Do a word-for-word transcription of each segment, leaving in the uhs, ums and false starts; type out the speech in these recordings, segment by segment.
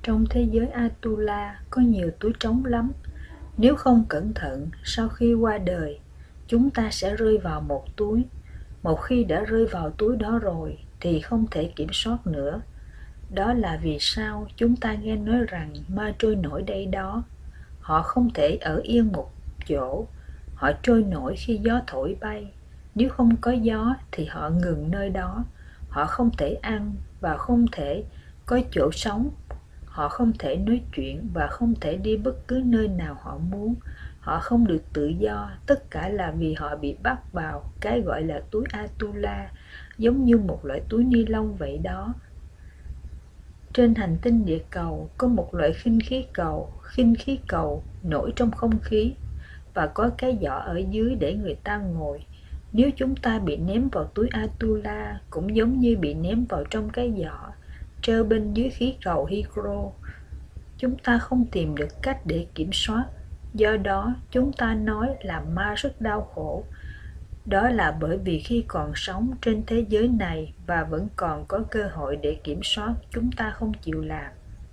Trong thế giới Atula có nhiều túi trống lắm. Nếu không cẩn thận, sau khi qua đời, chúng ta sẽ rơi vào một túi. Một khi đã rơi vào túi đó rồi thì không thể kiểm soát nữa. Đó là vì sao chúng ta nghe nói rằng ma trôi nổi đây đó. Họ không thể ở yên một chỗ. Họ trôi nổi khi gió thổi bay. Nếu không có gió thì họ ngừng nơi đó. Họ không thể ăn và không thể có chỗ sống. Họ không thể nói chuyện và không thể đi bất cứ nơi nào họ muốn. Họ không được tự do, tất cả là vì họ bị bắt vào cái gọi là túi Atula, giống như một loại túi ni lông vậy đó. Trên hành tinh địa cầu có một loại khinh khí cầu, khinh khí cầu nổi trong không khí và có cái giỏ ở dưới để người ta ngồi. Nếu chúng ta bị ném vào túi Atula cũng giống như bị ném vào trong cái giỏ treo bên dưới khí cầu Hydro. Chúng ta không tìm được cách để kiểm soát, do đó chúng ta nói là ma rất đau khổ. Đó là bởi vì khi còn sống trên thế giới này và vẫn còn có cơ hội để kiểm soát, chúng ta không chịu làm.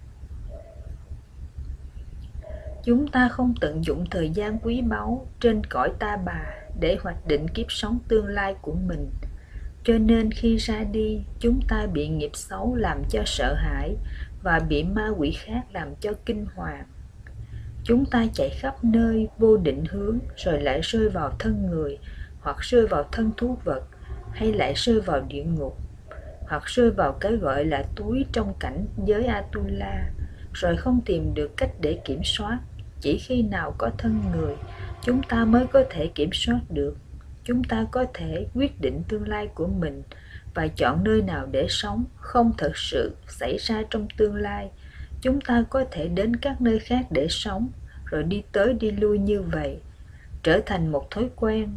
Chúng ta không tận dụng thời gian quý báu trên cõi ta bà để hoạch định kiếp sống tương lai của mình. Cho nên khi ra đi, chúng ta bị nghiệp xấu làm cho sợ hãi và bị ma quỷ khác làm cho kinh hoàng. Chúng ta chạy khắp nơi vô định hướng rồi lại rơi vào thân người, hoặc rơi vào thân thú vật, hay lại rơi vào địa ngục, hoặc rơi vào cái gọi là túi trong cảnh giới Atula, rồi không tìm được cách để kiểm soát. Chỉ khi nào có thân người, chúng ta mới có thể kiểm soát được. Chúng ta có thể quyết định tương lai của mình và chọn nơi nào để sống không thật sự xảy ra trong tương lai. Chúng ta có thể đến các nơi khác để sống, rồi đi tới đi lui như vậy, trở thành một thói quen.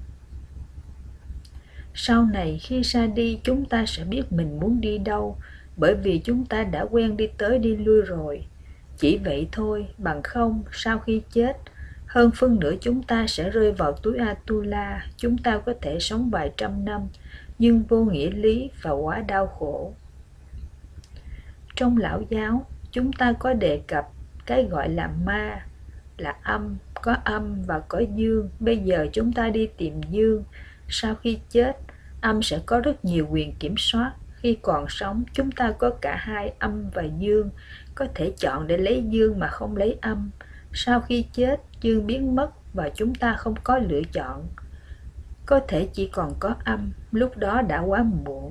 Sau này khi ra đi, chúng ta sẽ biết mình muốn đi đâu, bởi vì chúng ta đã quen đi tới đi lui rồi. Chỉ vậy thôi, bằng không, sau khi chết, hơn phân nửa chúng ta sẽ rơi vào túi Atula. Chúng ta có thể sống vài trăm năm, nhưng vô nghĩa lý và quá đau khổ. Trong Lão giáo, chúng ta có đề cập cái gọi là ma, là âm, có âm và có dương. Bây giờ chúng ta đi tìm dương. Sau khi chết, âm sẽ có rất nhiều quyền kiểm soát. Khi còn sống, chúng ta có cả hai âm và dương, có thể chọn để lấy dương mà không lấy âm. Sau khi chết, dương biến mất và chúng ta không có lựa chọn. Có thể chỉ còn có âm, lúc đó đã quá muộn.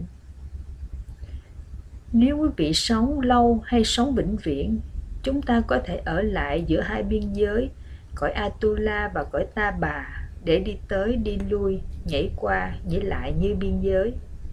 Nếu quý vị sống lâu hay sống vĩnh viễn, chúng ta có thể ở lại giữa hai biên giới, cõi Atula và cõi Ta Bà, để đi tới đi lui, nhảy qua, nhảy lại như biên giới.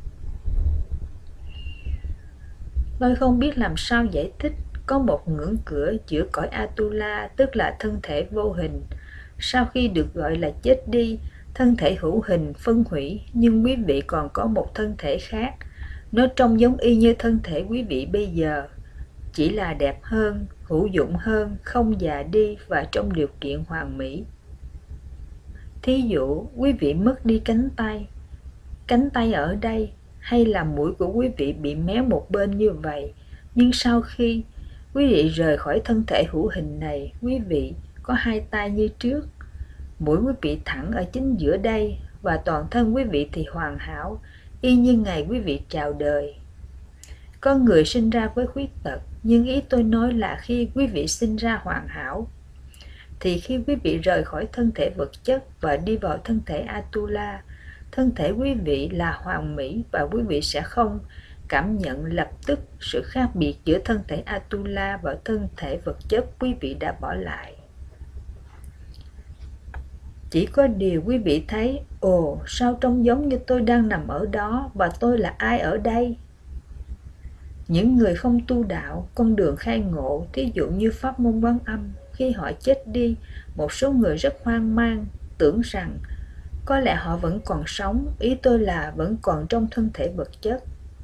Tôi không biết làm sao giải thích. Có một ngưỡng cửa giữa cõi Atula, tức là thân thể vô hình. Sau khi được gọi là chết đi, thân thể hữu hình phân hủy, nhưng quý vị còn có một thân thể khác. Nó trông giống y như thân thể quý vị bây giờ, chỉ là đẹp hơn, hữu dụng hơn, không già đi và trong điều kiện hoàn mỹ. Thí dụ, quý vị mất đi cánh tay. Cánh tay ở đây, hay là mũi của quý vị bị méo một bên như vậy. Nhưng sau khi quý vị rời khỏi thân thể hữu hình này, quý vị có hai tay như trước. Mũi quý vị thẳng ở chính giữa đây và toàn thân quý vị thì hoàn hảo, y như ngày quý vị chào đời. Có người sinh ra với khuyết tật, nhưng ý tôi nói là khi quý vị sinh ra hoàn hảo, thì khi quý vị rời khỏi thân thể vật chất và đi vào thân thể Atula, thân thể quý vị là hoàn mỹ và quý vị sẽ không cảm nhận lập tức sự khác biệt giữa thân thể Atula và thân thể vật chất quý vị đã bỏ lại. Chỉ có điều quý vị thấy, ồ, sao trông giống như tôi đang nằm ở đó và tôi là ai ở đây? Những người không tu đạo, con đường khai ngộ, thí dụ như pháp môn Quán Âm, khi họ chết đi, một số người rất hoang mang, tưởng rằng có lẽ họ vẫn còn sống, ý tôi là vẫn còn trong thân thể vật chất.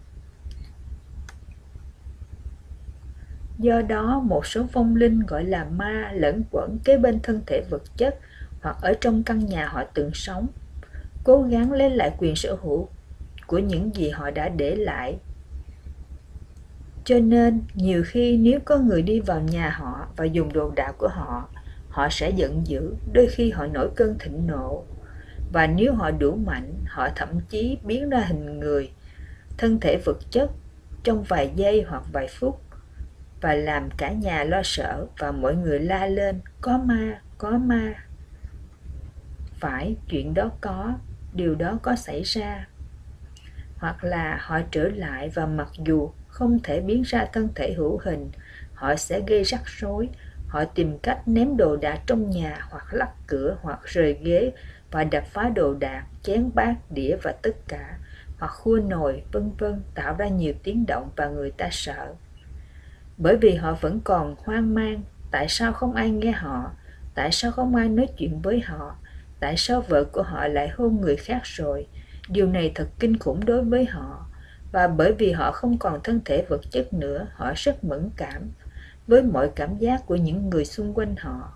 Do đó, một số vong linh gọi là ma lẫn quẩn kế bên thân thể vật chất hoặc ở trong căn nhà họ từng sống, cố gắng lấy lại quyền sở hữu của những gì họ đã để lại. Cho nên, nhiều khi nếu có người đi vào nhà họ và dùng đồ đạc của họ, họ sẽ giận dữ, đôi khi họ nổi cơn thịnh nộ. Và nếu họ đủ mạnh, họ thậm chí biến ra hình người, thân thể vật chất trong vài giây hoặc vài phút, và làm cả nhà lo sợ và mọi người la lên, có ma, có ma. Phải, chuyện đó có, điều đó có xảy ra. Hoặc là họ trở lại và mặc dù không thể biến ra thân thể hữu hình, họ sẽ gây rắc rối. Họ tìm cách ném đồ đạc trong nhà, hoặc lắc cửa, hoặc rời ghế và đập phá đồ đạc, chén bát, đĩa và tất cả, hoặc khua nồi, vân vân, tạo ra nhiều tiếng động và người ta sợ. Bởi vì họ vẫn còn hoang mang, tại sao không ai nghe họ, tại sao không ai nói chuyện với họ, tại sao vợ của họ lại hôn người khác rồi. Điều này thật kinh khủng đối với họ, và bởi vì họ không còn thân thể vật chất nữa, họ rất mẫn cảm với mọi cảm giác của những người xung quanh họ.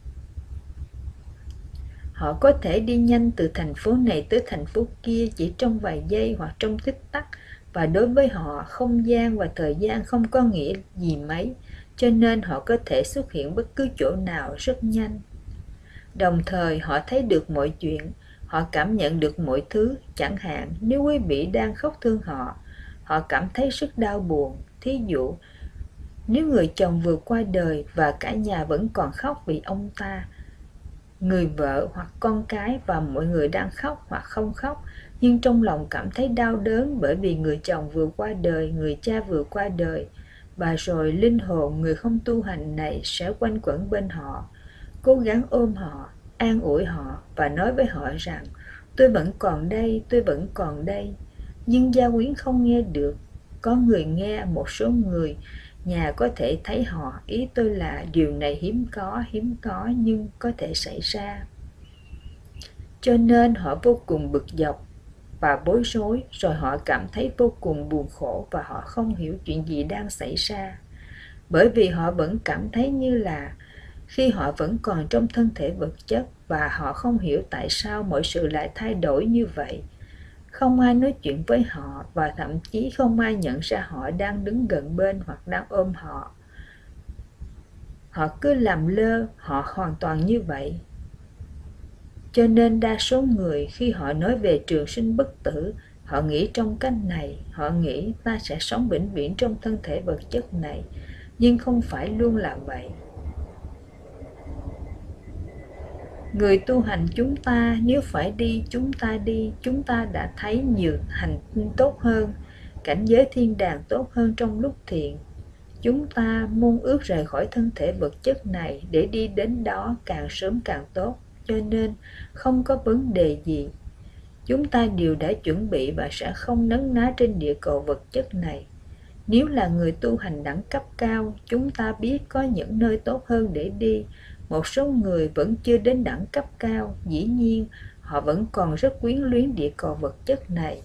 Họ có thể đi nhanh từ thành phố này tới thành phố kia chỉ trong vài giây hoặc trong tích tắc, và đối với họ, không gian và thời gian không có nghĩa gì mấy, cho nên họ có thể xuất hiện bất cứ chỗ nào rất nhanh. Đồng thời, họ thấy được mọi chuyện, họ cảm nhận được mọi thứ. Chẳng hạn, nếu quý vị đang khóc thương họ, họ cảm thấy rất đau buồn. Thí dụ, nếu người chồng vừa qua đời và cả nhà vẫn còn khóc vì ông ta, người vợ hoặc con cái và mọi người đang khóc hoặc không khóc, nhưng trong lòng cảm thấy đau đớn bởi vì người chồng vừa qua đời, người cha vừa qua đời, và rồi linh hồn người không tu hành này sẽ quanh quẩn bên họ, cố gắng ôm họ, an ủi họ và nói với họ rằng tôi vẫn còn đây, tôi vẫn còn đây. Nhưng gia quyến không nghe được. Có người nghe, một số người nhà có thể thấy họ. Ý tôi là điều này hiếm có, hiếm có nhưng có thể xảy ra. Cho nên họ vô cùng bực dọc và bối rối, rồi họ cảm thấy vô cùng buồn khổ và họ không hiểu chuyện gì đang xảy ra. Bởi vì họ vẫn cảm thấy như là khi họ vẫn còn trong thân thể vật chất, và họ không hiểu tại sao mọi sự lại thay đổi như vậy. Không ai nói chuyện với họ, và thậm chí không ai nhận ra họ đang đứng gần bên hoặc đang ôm họ. Họ cứ làm lơ, họ hoàn toàn như vậy. Cho nên đa số người khi họ nói về trường sinh bất tử, họ nghĩ trong cách này, họ nghĩ ta sẽ sống vĩnh viễn trong thân thể vật chất này, nhưng không phải luôn là vậy. Người tu hành chúng ta, nếu phải đi, chúng ta đi. Chúng ta đã thấy nhiều hành tinh tốt hơn, cảnh giới thiên đàng tốt hơn trong lúc thiền. Chúng ta mong ước rời khỏi thân thể vật chất này để đi đến đó càng sớm càng tốt, cho nên không có vấn đề gì. Chúng ta đều đã chuẩn bị và sẽ không nấn ná trên địa cầu vật chất này. Nếu là người tu hành đẳng cấp cao, chúng ta biết có những nơi tốt hơn để đi. Một số người vẫn chưa đến đẳng cấp cao, dĩ nhiên họ vẫn còn rất quyến luyến địa cầu vật chất này.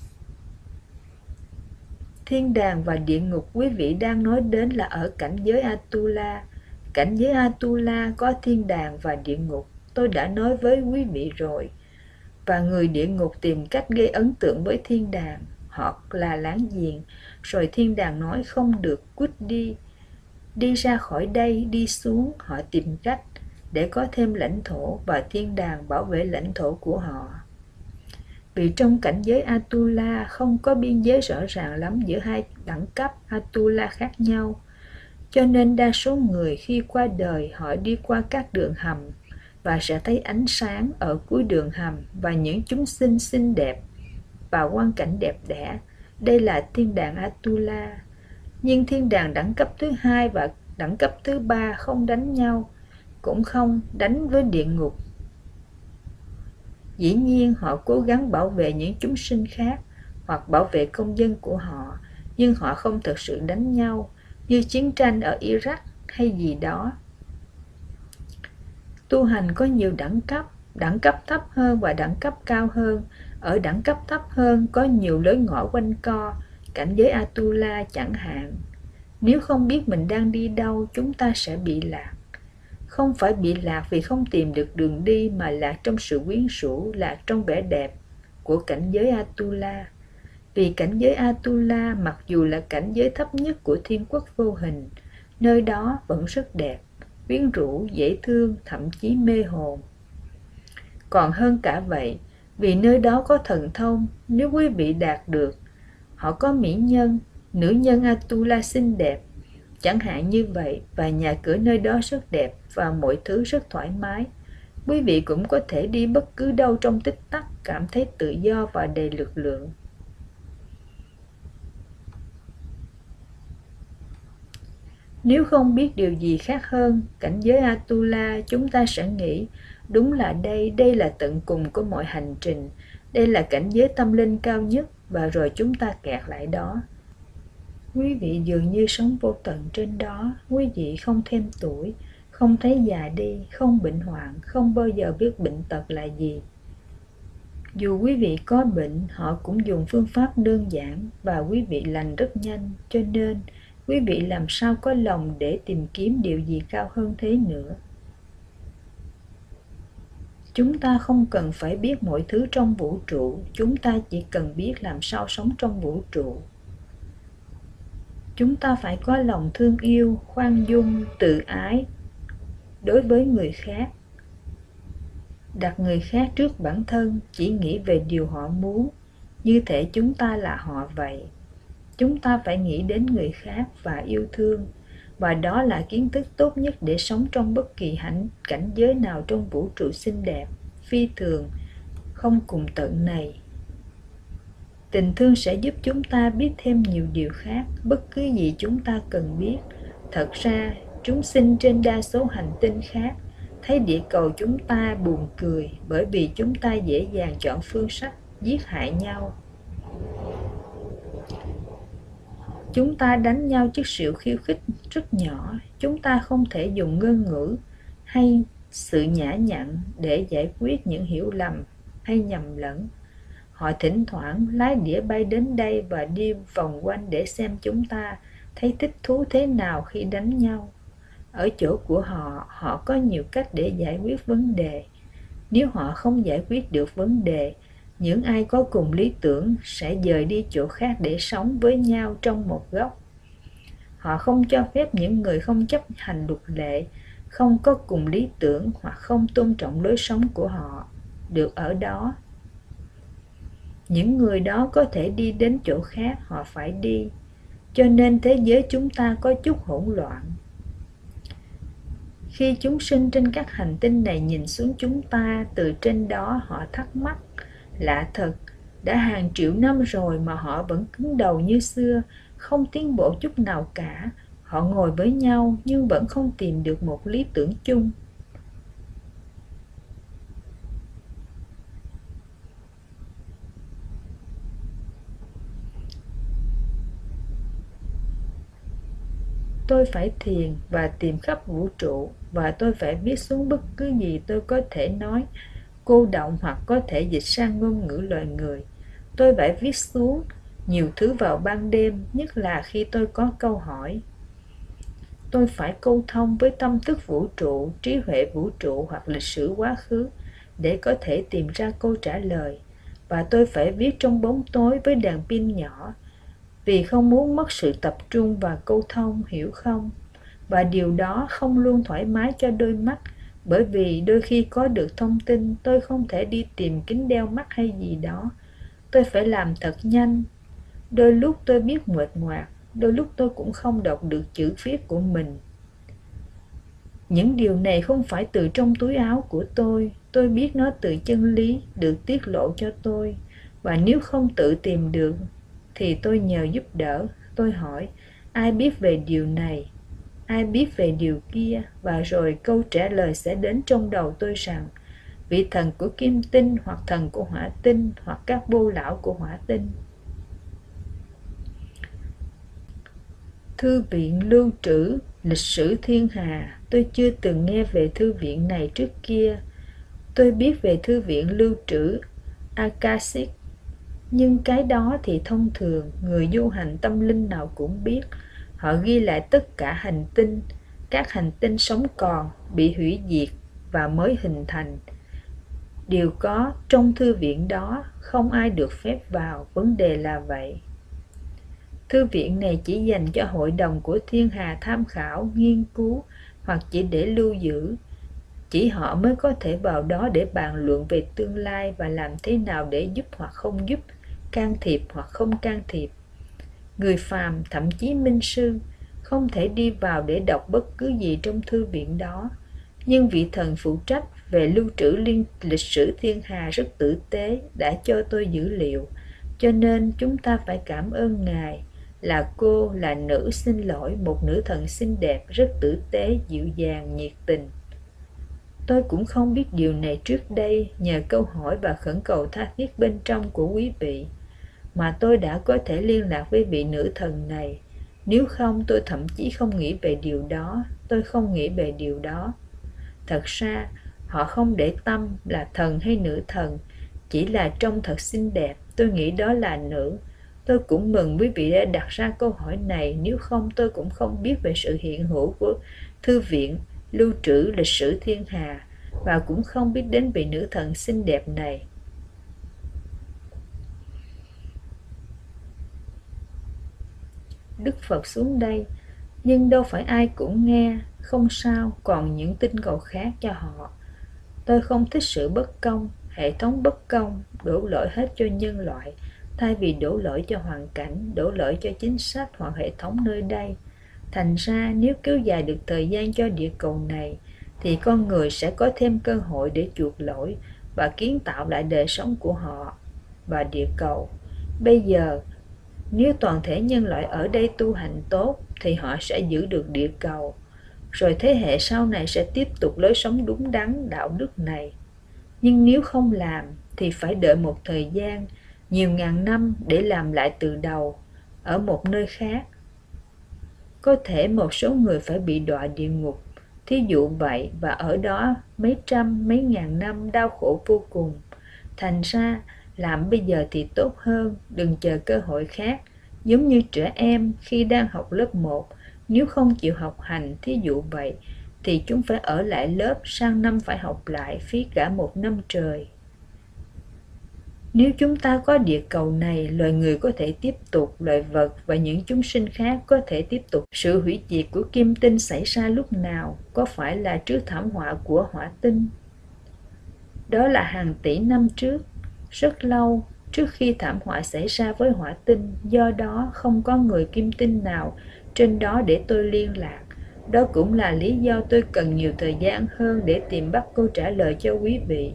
Thiên đàng và địa ngục quý vị đang nói đến là ở cảnh giới Atula. Cảnh giới Atula có thiên đàng và địa ngục, tôi đã nói với quý vị rồi. Và người địa ngục tìm cách gây ấn tượng với thiên đàng, họ là láng giềng, rồi thiên đàng nói không được, cút đi. Đi ra khỏi đây, đi xuống, họ tìm cách để có thêm lãnh thổ, và thiên đàng bảo vệ lãnh thổ của họ. Vì trong cảnh giới Atula không có biên giới rõ ràng lắm giữa hai đẳng cấp Atula khác nhau, cho nên đa số người khi qua đời họ đi qua các đường hầm và sẽ thấy ánh sáng ở cuối đường hầm và những chúng sinh xinh đẹp và quang cảnh đẹp đẽ. Đây là thiên đàng Atula. Nhưng thiên đàng đẳng cấp thứ hai và đẳng cấp thứ ba không đánh nhau, cũng không đánh với địa ngục. Dĩ nhiên họ cố gắng bảo vệ những chúng sinh khác hoặc bảo vệ công dân của họ, nhưng họ không thực sự đánh nhau như chiến tranh ở Iraq hay gì đó. Tu hành có nhiều đẳng cấp, đẳng cấp thấp hơn và đẳng cấp cao hơn. Ở đẳng cấp thấp hơn có nhiều lối ngõ quanh co, cảnh giới Atula chẳng hạn. Nếu không biết mình đang đi đâu, chúng ta sẽ bị lạc. Không phải bị lạc vì không tìm được đường đi, mà lạc trong sự quyến rũ, lạc trong vẻ đẹp của cảnh giới Atula. Vì cảnh giới Atula mặc dù là cảnh giới thấp nhất của thiên quốc vô hình, nơi đó vẫn rất đẹp, quyến rũ, dễ thương, thậm chí mê hồn. Còn hơn cả vậy, vì nơi đó có thần thông, nếu quý vị đạt được, họ có mỹ nhân, nữ nhân Atula xinh đẹp, chẳng hạn như vậy, và nhà cửa nơi đó rất đẹp và mọi thứ rất thoải mái. Quý vị cũng có thể đi bất cứ đâu trong tích tắc, cảm thấy tự do và đầy lực lượng. Nếu không biết điều gì khác hơn cảnh giới Atula, chúng ta sẽ nghĩ đúng là đây, đây là tận cùng của mọi hành trình, đây là cảnh giới tâm linh cao nhất, và rồi chúng ta kẹt lại đó. Quý vị dường như sống vô tận trên đó, quý vị không thêm tuổi, không thấy già đi, không bệnh hoạn, không bao giờ biết bệnh tật là gì. Dù quý vị có bệnh, họ cũng dùng phương pháp đơn giản và quý vị lành rất nhanh, cho nên quý vị làm sao có lòng để tìm kiếm điều gì cao hơn thế nữa. Chúng ta không cần phải biết mọi thứ trong vũ trụ, chúng ta chỉ cần biết làm sao sống trong vũ trụ. Chúng ta phải có lòng thương yêu, khoan dung, tự ái đối với người khác. Đặt người khác trước bản thân, chỉ nghĩ về điều họ muốn, như thể chúng ta là họ vậy. Chúng ta phải nghĩ đến người khác và yêu thương, và đó là kiến thức tốt nhất để sống trong bất kỳ hạnh cảnh giới nào trong vũ trụ xinh đẹp, phi thường, không cùng tận này. Tình thương sẽ giúp chúng ta biết thêm nhiều điều khác, bất cứ gì chúng ta cần biết. Thật ra, chúng sinh trên đa số hành tinh khác thấy địa cầu chúng ta buồn cười bởi vì chúng ta dễ dàng chọn phương sách giết hại nhau. Chúng ta đánh nhau trước sự khiêu khích rất nhỏ. Chúng ta không thể dùng ngôn ngữ hay sự nhã nhặn để giải quyết những hiểu lầm hay nhầm lẫn. Họ thỉnh thoảng lái đĩa bay đến đây và đi vòng quanh để xem chúng ta thấy thích thú thế nào khi đánh nhau. Ở chỗ của họ, họ có nhiều cách để giải quyết vấn đề. Nếu họ không giải quyết được vấn đề, những ai có cùng lý tưởng sẽ dời đi chỗ khác để sống với nhau trong một góc. Họ không cho phép những người không chấp hành luật lệ, không có cùng lý tưởng hoặc không tôn trọng lối sống của họ được ở đó. Những người đó có thể đi đến chỗ khác, họ phải đi. Cho nên thế giới chúng ta có chút hỗn loạn. Khi chúng sinh trên các hành tinh này nhìn xuống chúng ta từ trên đó, họ thắc mắc, lạ thật, đã hàng triệu năm rồi mà họ vẫn cứng đầu như xưa, không tiến bộ chút nào cả. Họ ngồi với nhau nhưng vẫn không tìm được một lý tưởng chung. Tôi phải thiền và tìm khắp vũ trụ, và tôi phải viết xuống bất cứ gì tôi có thể nói, cô đọng hoặc có thể dịch sang ngôn ngữ loài người. Tôi phải viết xuống nhiều thứ vào ban đêm, nhất là khi tôi có câu hỏi. Tôi phải câu thông với tâm thức vũ trụ, trí huệ vũ trụ hoặc lịch sử quá khứ để có thể tìm ra câu trả lời. Và tôi phải viết trong bóng tối với đèn pin nhỏ, vì không muốn mất sự tập trung và câu thông, hiểu không? Và điều đó không luôn thoải mái cho đôi mắt, bởi vì đôi khi có được thông tin, tôi không thể đi tìm kính đeo mắt hay gì đó. Tôi phải làm thật nhanh. Đôi lúc tôi biết mệt ngoạc, đôi lúc tôi cũng không đọc được chữ viết của mình. Những điều này không phải từ trong túi áo của tôi. Tôi biết nó từ chân lý, được tiết lộ cho tôi. Và nếu không tự tìm được, thì tôi nhờ giúp đỡ. Tôi hỏi, ai biết về điều này? Ai biết về điều kia? Và rồi câu trả lời sẽ đến trong đầu tôi rằng, vị thần của kim tinh, hoặc thần của hỏa tinh, hoặc các bô lão của hỏa tinh. Thư viện lưu trữ lịch sử thiên hà. Tôi chưa từng nghe về thư viện này trước kia. Tôi biết về thư viện lưu trữ Akashic, nhưng cái đó thì thông thường, người du hành tâm linh nào cũng biết. Họ ghi lại tất cả hành tinh, các hành tinh sống còn, bị hủy diệt và mới hình thành. Điều có trong thư viện đó, không ai được phép vào, vấn đề là vậy. Thư viện này chỉ dành cho hội đồng của thiên hà tham khảo, nghiên cứu hoặc chỉ để lưu giữ. Chỉ họ mới có thể vào đó để bàn luận về tương lai và làm thế nào để giúp hoặc không giúp, can thiệp hoặc không can thiệp. Người phàm, thậm chí minh sư, không thể đi vào để đọc bất cứ gì trong thư viện đó. Nhưng vị thần phụ trách về lưu trữ liên lịch sử thiên hà rất tử tế, đã cho tôi dữ liệu, cho nên chúng ta phải cảm ơn Ngài. Là cô, là nữ, xin lỗi, một nữ thần xinh đẹp, rất tử tế, dịu dàng, nhiệt tình. Tôi cũng không biết điều này trước đây, nhờ câu hỏi và khẩn cầu tha thiết bên trong của quý vị, mà tôi đã có thể liên lạc với vị nữ thần này. Nếu không, tôi thậm chí không nghĩ về điều đó, tôi không nghĩ về điều đó. Thật ra, họ không để tâm là thần hay nữ thần, chỉ là trông thật xinh đẹp, tôi nghĩ đó là nữ. Tôi cũng mừng quý vị đã đặt ra câu hỏi này, nếu không tôi cũng không biết về sự hiện hữu của thư viện lưu trữ lịch sử thiên hà, và cũng không biết đến vị nữ thần xinh đẹp này. Đức Phật xuống đây, nhưng đâu phải ai cũng nghe, không sao, còn những tinh cầu khác cho họ. Tôi không thích sự bất công, hệ thống bất công, đổ lỗi hết cho nhân loại, thay vì đổ lỗi cho hoàn cảnh, đổ lỗi cho chính sách hoặc hệ thống nơi đây. Thành ra, nếu kéo dài được thời gian cho địa cầu này, thì con người sẽ có thêm cơ hội để chuộc lỗi và kiến tạo lại đời sống của họ và địa cầu. Bây giờ, nếu toàn thể nhân loại ở đây tu hành tốt, thì họ sẽ giữ được địa cầu. Rồi thế hệ sau này sẽ tiếp tục lối sống đúng đắn đạo đức này. Nhưng nếu không làm, thì phải đợi một thời gian, nhiều ngàn năm để làm lại từ đầu, ở một nơi khác. Có thể một số người phải bị đọa địa ngục, thí dụ vậy, và ở đó mấy trăm, mấy ngàn năm đau khổ vô cùng. Thành ra, làm bây giờ thì tốt hơn, đừng chờ cơ hội khác. Giống như trẻ em khi đang học lớp một, nếu không chịu học hành, thí dụ vậy, thì chúng phải ở lại lớp, sang năm phải học lại, phí cả một năm trời. Nếu chúng ta có địa cầu này, loài người có thể tiếp tục, loài vật và những chúng sinh khác có thể tiếp tục. Sự hủy diệt của kim tinh xảy ra lúc nào? Có phải là trước thảm họa của hỏa tinh? Đó là hàng tỷ năm trước, rất lâu trước khi thảm họa xảy ra với hỏa tinh. Do đó không có người kim tinh nào trên đó để tôi liên lạc. Đó cũng là lý do tôi cần nhiều thời gian hơn để tìm bắt câu trả lời cho quý vị.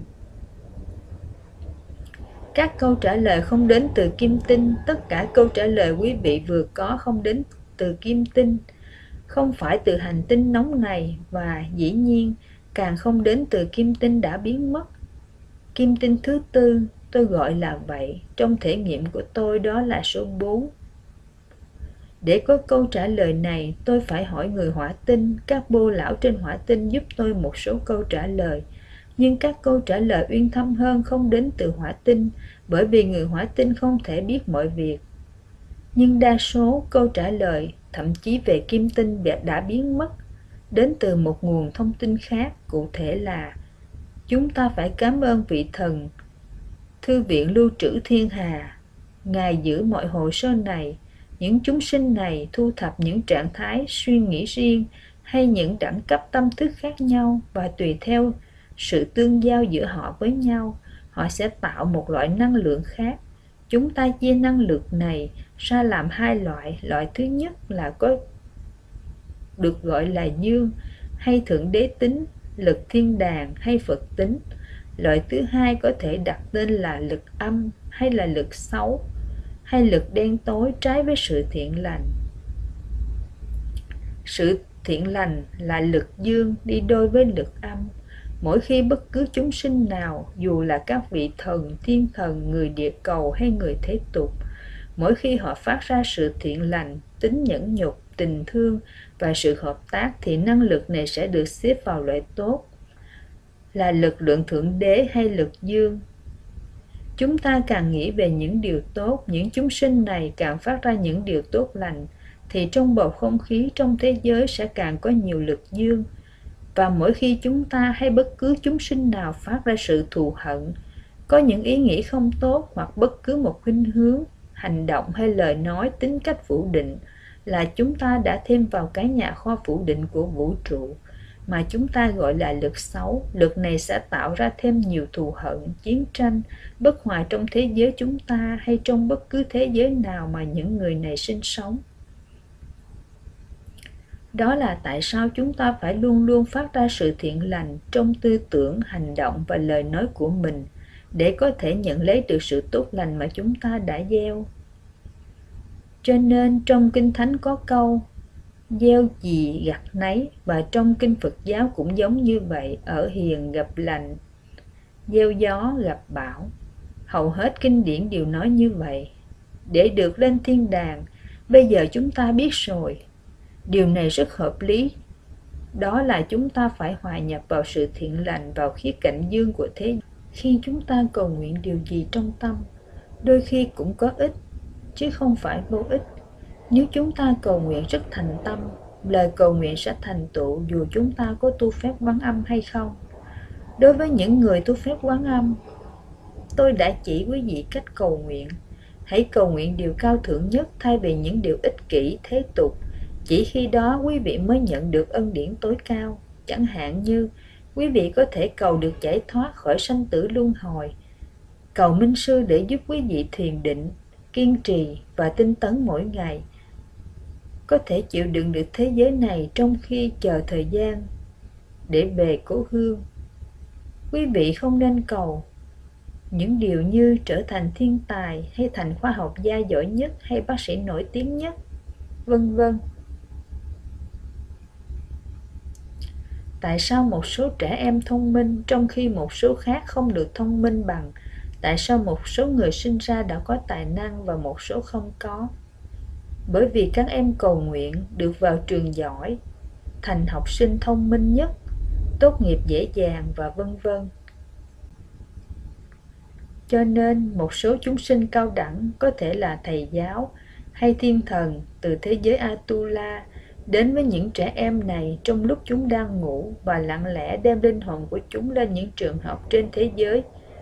Các câu trả lời không đến từ kim tinh, tất cả câu trả lời quý vị vừa có không đến từ kim tinh, không phải từ hành tinh nóng này, và dĩ nhiên càng không đến từ kim tinh đã biến mất. Kim tinh thứ tư, tôi gọi là vậy, trong thể nghiệm của tôi đó là số bốn. Để có câu trả lời này, tôi phải hỏi người hỏa tinh, các bô lão trên hỏa tinh giúp tôi một số câu trả lời. Nhưng các câu trả lời uyên thâm hơn không đến từ hỏa tinh, bởi vì người hỏa tinh không thể biết mọi việc. Nhưng đa số câu trả lời, thậm chí về kim tinh đã biến mất, đến từ một nguồn thông tin khác, cụ thể là chúng ta phải cảm ơn vị thần thư viện lưu trữ thiên hà. Ngài giữ mọi hồ sơ này, những chúng sinh này thu thập những trạng thái suy nghĩ riêng hay những đẳng cấp tâm thức khác nhau, và tùy theo sự tương giao giữa họ với nhau, họ sẽ tạo một loại năng lượng khác. Chúng ta chia năng lượng này ra làm hai loại. Loại thứ nhất là có được gọi là dương hay thượng đế tính, lực thiên đàng hay Phật tính. Loại thứ hai có thể đặt tên là lực âm hay là lực xấu, hay lực đen tối trái với sự thiện lành. Sự thiện lành là lực dương đi đôi với lực âm. Mỗi khi bất cứ chúng sinh nào, dù là các vị thần, thiên thần, người địa cầu hay người thế tục, mỗi khi họ phát ra sự thiện lành, tính nhẫn nhục, tình thương và sự hợp tác, thì năng lực này sẽ được xếp vào loại tốt, là lực lượng thượng đế hay lực dương. Chúng ta càng nghĩ về những điều tốt, những chúng sinh này càng phát ra những điều tốt lành, thì trong bầu không khí trong thế giới sẽ càng có nhiều lực dương. Và mỗi khi chúng ta hay bất cứ chúng sinh nào phát ra sự thù hận, có những ý nghĩ không tốt hoặc bất cứ một khuynh hướng, hành động hay lời nói tính cách phủ định, là chúng ta đã thêm vào cái nhà kho phủ định của vũ trụ mà chúng ta gọi là lực xấu. Lực này sẽ tạo ra thêm nhiều thù hận, chiến tranh, bất hòa trong thế giới chúng ta hay trong bất cứ thế giới nào mà những người này sinh sống. Đó là tại sao chúng ta phải luôn luôn phát ra sự thiện lành trong tư tưởng, hành động và lời nói của mình, để có thể nhận lấy được sự tốt lành mà chúng ta đã gieo. Cho nên trong Kinh Thánh có câu gieo gì gặt nấy, và trong Kinh Phật giáo cũng giống như vậy, ở hiền gặp lành, gieo gió gặp bão. Hầu hết kinh điển đều nói như vậy. Để được lên thiên đàng, bây giờ chúng ta biết rồi. Điều này rất hợp lý. Đó là chúng ta phải hòa nhập vào sự thiện lành, vào khía cạnh dương của thế. Khi chúng ta cầu nguyện điều gì trong tâm, đôi khi cũng có ích, chứ không phải vô ích. Nếu chúng ta cầu nguyện rất thành tâm, lời cầu nguyện sẽ thành tựu dù chúng ta có tu phép Quán Âm hay không. Đối với những người tu phép Quán Âm, tôi đã chỉ quý vị cách cầu nguyện. Hãy cầu nguyện điều cao thượng nhất thay vì những điều ích kỷ, thế tục. Chỉ khi đó quý vị mới nhận được ân điển tối cao. Chẳng hạn như quý vị có thể cầu được giải thoát khỏi sanh tử luân hồi, cầu minh sư để giúp quý vị thiền định, kiên trì và tinh tấn mỗi ngày, có thể chịu đựng được thế giới này trong khi chờ thời gian để về cố hương. Quý vị không nên cầu những điều như trở thành thiên tài hay thành khoa học gia giỏi nhất hay bác sĩ nổi tiếng nhất, vân vân. Tại sao một số trẻ em thông minh trong khi một số khác không được thông minh bằng? Tại sao một số người sinh ra đã có tài năng và một số không có? Bởi vì các em cầu nguyện được vào trường giỏi, thành học sinh thông minh nhất, tốt nghiệp dễ dàng và vân vân. Cho nên một số chúng sinh cao đẳng có thể là thầy giáo hay thiên thần từ thế giới Atula đến với những trẻ em này trong lúc chúng đang ngủ và lặng lẽ đem linh hồn của chúng lên những trường học trên thế giới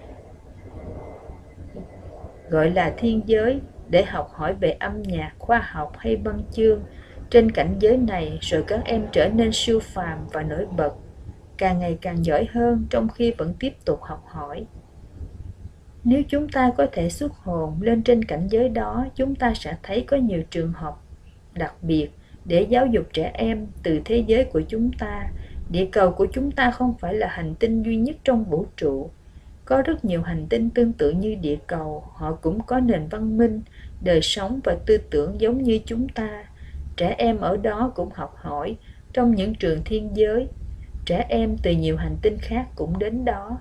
gọi là thiên giới để học hỏi về âm nhạc, khoa học hay văn chương. Trên cảnh giới này rồi các em trở nên siêu phàm và nổi bật, càng ngày càng giỏi hơn trong khi vẫn tiếp tục học hỏi. Nếu chúng ta có thể xuất hồn lên trên cảnh giới đó, chúng ta sẽ thấy có nhiều trường học đặc biệt để giáo dục trẻ em từ thế giới của chúng ta. Địa cầu của chúng ta không phải là hành tinh duy nhất trong vũ trụ. Có rất nhiều hành tinh tương tự như địa cầu, họ cũng có nền văn minh, đời sống và tư tưởng giống như chúng ta. Trẻ em ở đó cũng học hỏi trong những trường thiên giới. Trẻ em từ nhiều hành tinh khác cũng đến đó.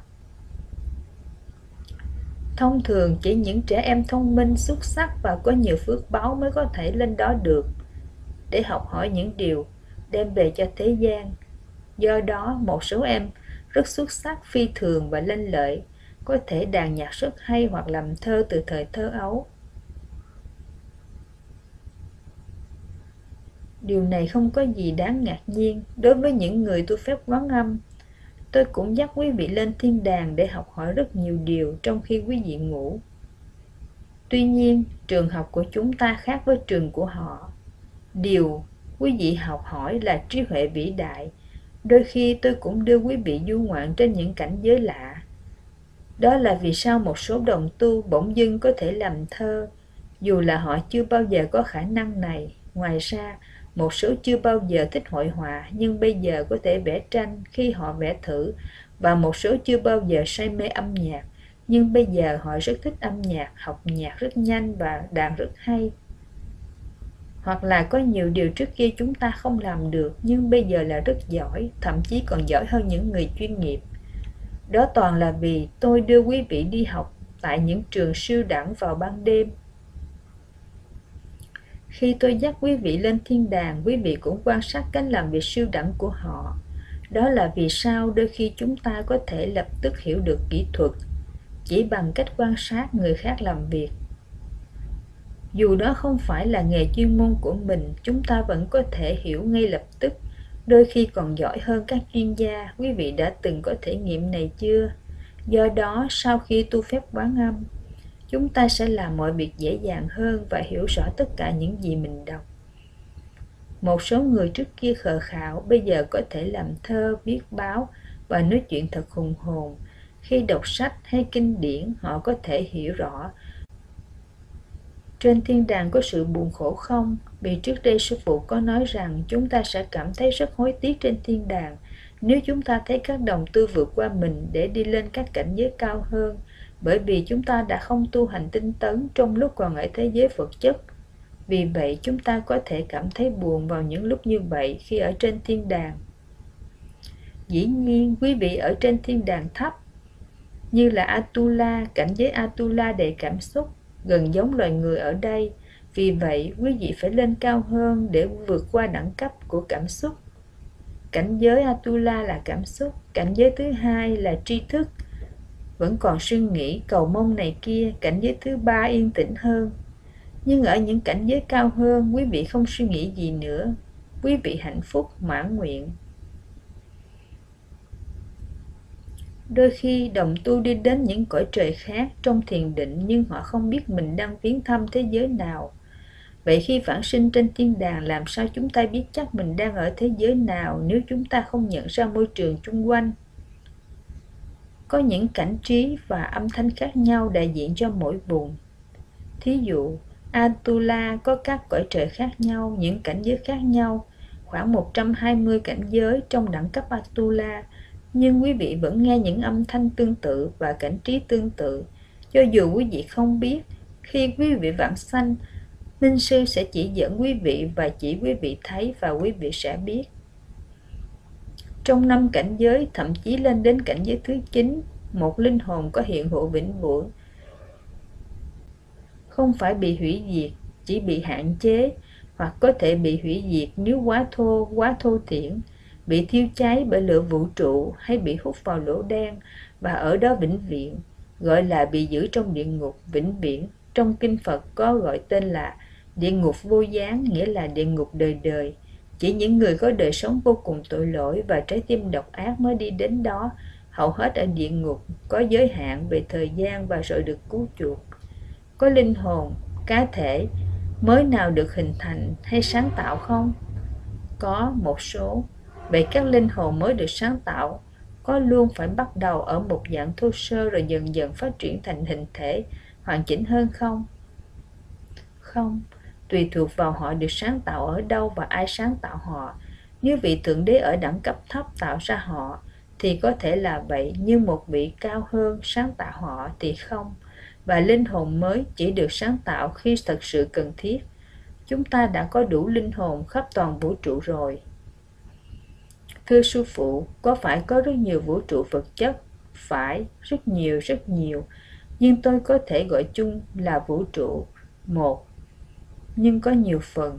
Thông thường chỉ những trẻ em thông minh, xuất sắc và có nhiều phước báo mới có thể lên đó được, để học hỏi những điều đem về cho thế gian. Do đó, một số em rất xuất sắc, phi thường và lanh lợi, có thể đàn nhạc rất hay hoặc làm thơ từ thời thơ ấu. Điều này không có gì đáng ngạc nhiên. Đối với những người tu phép Quán Âm, tôi cũng dắt quý vị lên thiên đàng để học hỏi rất nhiều điều trong khi quý vị ngủ. Tuy nhiên, trường học của chúng ta khác với trường của họ. Điều quý vị học hỏi là trí huệ vĩ đại. Đôi khi tôi cũng đưa quý vị du ngoạn trên những cảnh giới lạ. Đó là vì sao một số đồng tu bỗng dưng có thể làm thơ, dù là họ chưa bao giờ có khả năng này. Ngoài ra, một số chưa bao giờ thích hội họa nhưng bây giờ có thể vẽ tranh khi họ vẽ thử, và một số chưa bao giờ say mê âm nhạc nhưng bây giờ họ rất thích âm nhạc, học nhạc rất nhanh và đàn rất hay. Hoặc là có nhiều điều trước kia chúng ta không làm được nhưng bây giờ là rất giỏi, thậm chí còn giỏi hơn những người chuyên nghiệp. Đó toàn là vì tôi đưa quý vị đi học tại những trường siêu đẳng vào ban đêm. Khi tôi dắt quý vị lên thiên đàng, quý vị cũng quan sát cách làm việc siêu đẳng của họ. Đó là vì sao đôi khi chúng ta có thể lập tức hiểu được kỹ thuật chỉ bằng cách quan sát người khác làm việc. Dù đó không phải là nghề chuyên môn của mình, chúng ta vẫn có thể hiểu ngay lập tức đôi khi còn giỏi hơn các chuyên gia. Quý vị đã từng có thể nghiệm này chưa? Do đó, sau khi tu phép Quán Âm, chúng ta sẽ làm mọi việc dễ dàng hơn và hiểu rõ tất cả những gì mình đọc. Một số người trước kia khờ khạo bây giờ có thể làm thơ, viết báo và nói chuyện thật hùng hồn. Khi đọc sách hay kinh điển, họ có thể hiểu rõ trên thiên đàng có sự buồn khổ không? Vì trước đây sư phụ có nói rằng chúng ta sẽ cảm thấy rất hối tiếc trên thiên đàng nếu chúng ta thấy các đồng tư vượt qua mình để đi lên các cảnh giới cao hơn, bởi vì chúng ta đã không tu hành tinh tấn trong lúc còn ở thế giới vật chất. Vì vậy chúng ta có thể cảm thấy buồn vào những lúc như vậy khi ở trên thiên đàng. Dĩ nhiên, quý vị ở trên thiên đàng thấp, như là Atula, cảnh giới Atula đầy cảm xúc, gần giống loài người ở đây. Vì vậy, quý vị phải lên cao hơn để vượt qua đẳng cấp của cảm xúc. Cảnh giới Atula là cảm xúc, cảnh giới thứ hai là tri thức, vẫn còn suy nghĩ, cầu mong này kia, cảnh giới thứ ba yên tĩnh hơn. Nhưng ở những cảnh giới cao hơn, quý vị không suy nghĩ gì nữa. Quý vị hạnh phúc, mãn nguyện. Đôi khi đồng tu đi đến những cõi trời khác trong thiền định, nhưng họ không biết mình đang viếng thăm thế giới nào. Vậy khi vãng sinh trên thiên đàng, làm sao chúng ta biết chắc mình đang ở thế giới nào nếu chúng ta không nhận ra môi trường chung quanh? Có những cảnh trí và âm thanh khác nhau đại diện cho mỗi vùng. Thí dụ, Atula có các cõi trời khác nhau, những cảnh giới khác nhau, khoảng một trăm hai mươi cảnh giới trong đẳng cấp Atula, nhưng quý vị vẫn nghe những âm thanh tương tự và cảnh trí tương tự. Cho dù quý vị không biết, khi quý vị vãng sanh, Minh Sư sẽ chỉ dẫn quý vị và chỉ quý vị thấy và quý vị sẽ biết. Trong năm cảnh giới, thậm chí lên đến cảnh giới thứ chín, một linh hồn có hiện hữu vĩnh viễn, không phải bị hủy diệt, chỉ bị hạn chế, hoặc có thể bị hủy diệt nếu quá thô, quá thô thiển, bị thiêu cháy bởi lửa vũ trụ hay bị hút vào lỗ đen và ở đó vĩnh viễn, gọi là bị giữ trong địa ngục vĩnh viễn. Trong kinh Phật có gọi tên là địa ngục vô gián, nghĩa là địa ngục đời đời. Chỉ những người có đời sống vô cùng tội lỗi và trái tim độc ác mới đi đến đó. Hầu hết ở địa ngục có giới hạn về thời gian và rồi được cứu chuộc. Có linh hồn, cá thể mới nào được hình thành hay sáng tạo không? Có một số. Vậy các linh hồn mới được sáng tạo có luôn phải bắt đầu ở một dạng thô sơ rồi dần dần phát triển thành hình thể hoàn chỉnh hơn không? Không, tùy thuộc vào họ được sáng tạo ở đâu và ai sáng tạo họ. Nếu vị Thượng Đế ở đẳng cấp thấp tạo ra họ thì có thể là vậy, nhưng một vị cao hơn sáng tạo họ thì không. Và linh hồn mới chỉ được sáng tạo khi thật sự cần thiết. Chúng ta đã có đủ linh hồn khắp toàn vũ trụ rồi. Thưa sư phụ, có phải có rất nhiều vũ trụ vật chất? Phải, rất nhiều, rất nhiều. Nhưng tôi có thể gọi chung là vũ trụ một, nhưng có nhiều phần.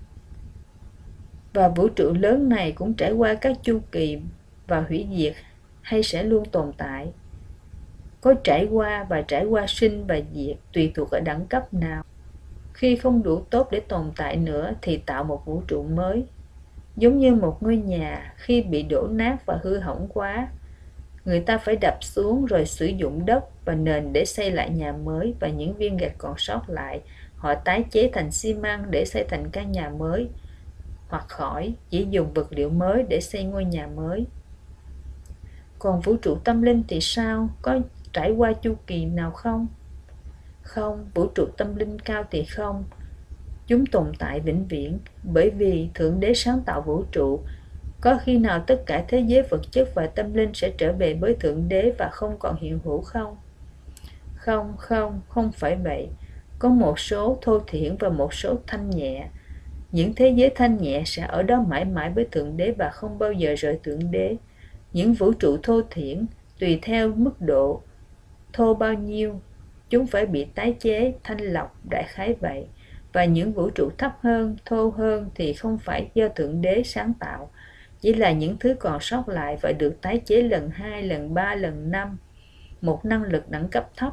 Và vũ trụ lớn này cũng trải qua các chu kỳ và hủy diệt hay sẽ luôn tồn tại. Có trải qua và trải qua sinh và diệt tùy thuộc ở đẳng cấp nào. Khi không đủ tốt để tồn tại nữa thì tạo một vũ trụ mới. Giống như một ngôi nhà khi bị đổ nát và hư hỏng quá, người ta phải đập xuống rồi sử dụng đất và nền để xây lại nhà mới, và những viên gạch còn sót lại họ tái chế thành xi măng để xây thành căn nhà mới, hoặc khỏi chỉ dùng vật liệu mới để xây ngôi nhà mới. Còn vũ trụ tâm linh thì sao? Có trải qua chu kỳ nào không? Không, vũ trụ tâm linh cao thì không. Chúng tồn tại vĩnh viễn, bởi vì Thượng Đế sáng tạo vũ trụ. Có khi nào tất cả thế giới vật chất và tâm linh sẽ trở về với Thượng Đế và không còn hiện hữu không? Không, không, không phải vậy. Có một số thô thiển và một số thanh nhẹ. Những thế giới thanh nhẹ sẽ ở đó mãi mãi với Thượng Đế và không bao giờ rời Thượng Đế. Những vũ trụ thô thiển, tùy theo mức độ thô bao nhiêu, chúng phải bị tái chế, thanh lọc, đại khái vậy. Và những vũ trụ thấp hơn, thô hơn thì không phải do Thượng Đế sáng tạo, chỉ là những thứ còn sót lại và được tái chế lần hai, lần ba, lần năm, một năng lực đẳng cấp thấp.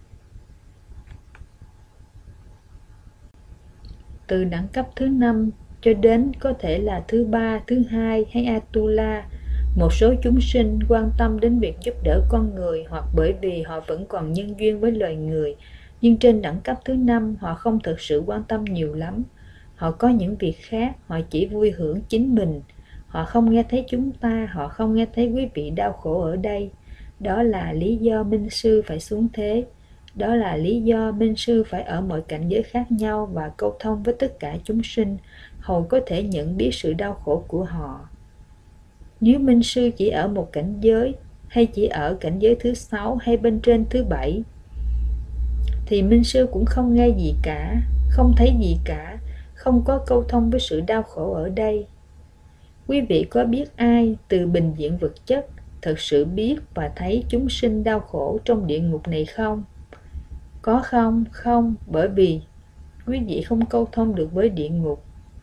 Từ đẳng cấp thứ năm cho đến có thể là thứ ba, thứ hai hay Atula. Một số chúng sinh quan tâm đến việc giúp đỡ con người hoặc bởi vì họ vẫn còn nhân duyên với loài người, nhưng trên đẳng cấp thứ năm họ không thực sự quan tâm nhiều lắm. Họ có những việc khác, họ chỉ vui hưởng chính mình. Họ không nghe thấy chúng ta, họ không nghe thấy quý vị đau khổ ở đây. Đó là lý do Minh Sư phải xuống thế. Đó là lý do Minh Sư phải ở mọi cảnh giới khác nhau và câu thông với tất cả chúng sinh, hầu có thể nhận biết sự đau khổ của họ. Nếu Minh Sư chỉ ở một cảnh giới, hay chỉ ở cảnh giới thứ sáu hay bên trên thứ bảy, thì Minh Sư cũng không nghe gì cả, không thấy gì cả, không có câu thông với sự đau khổ ở đây. Quý vị có biết ai từ bình diện vật chất thật sự biết và thấy chúng sinh đau khổ trong địa ngục này không? Có không? Không, bởi vì quý vị không câu thông được với địa ngục.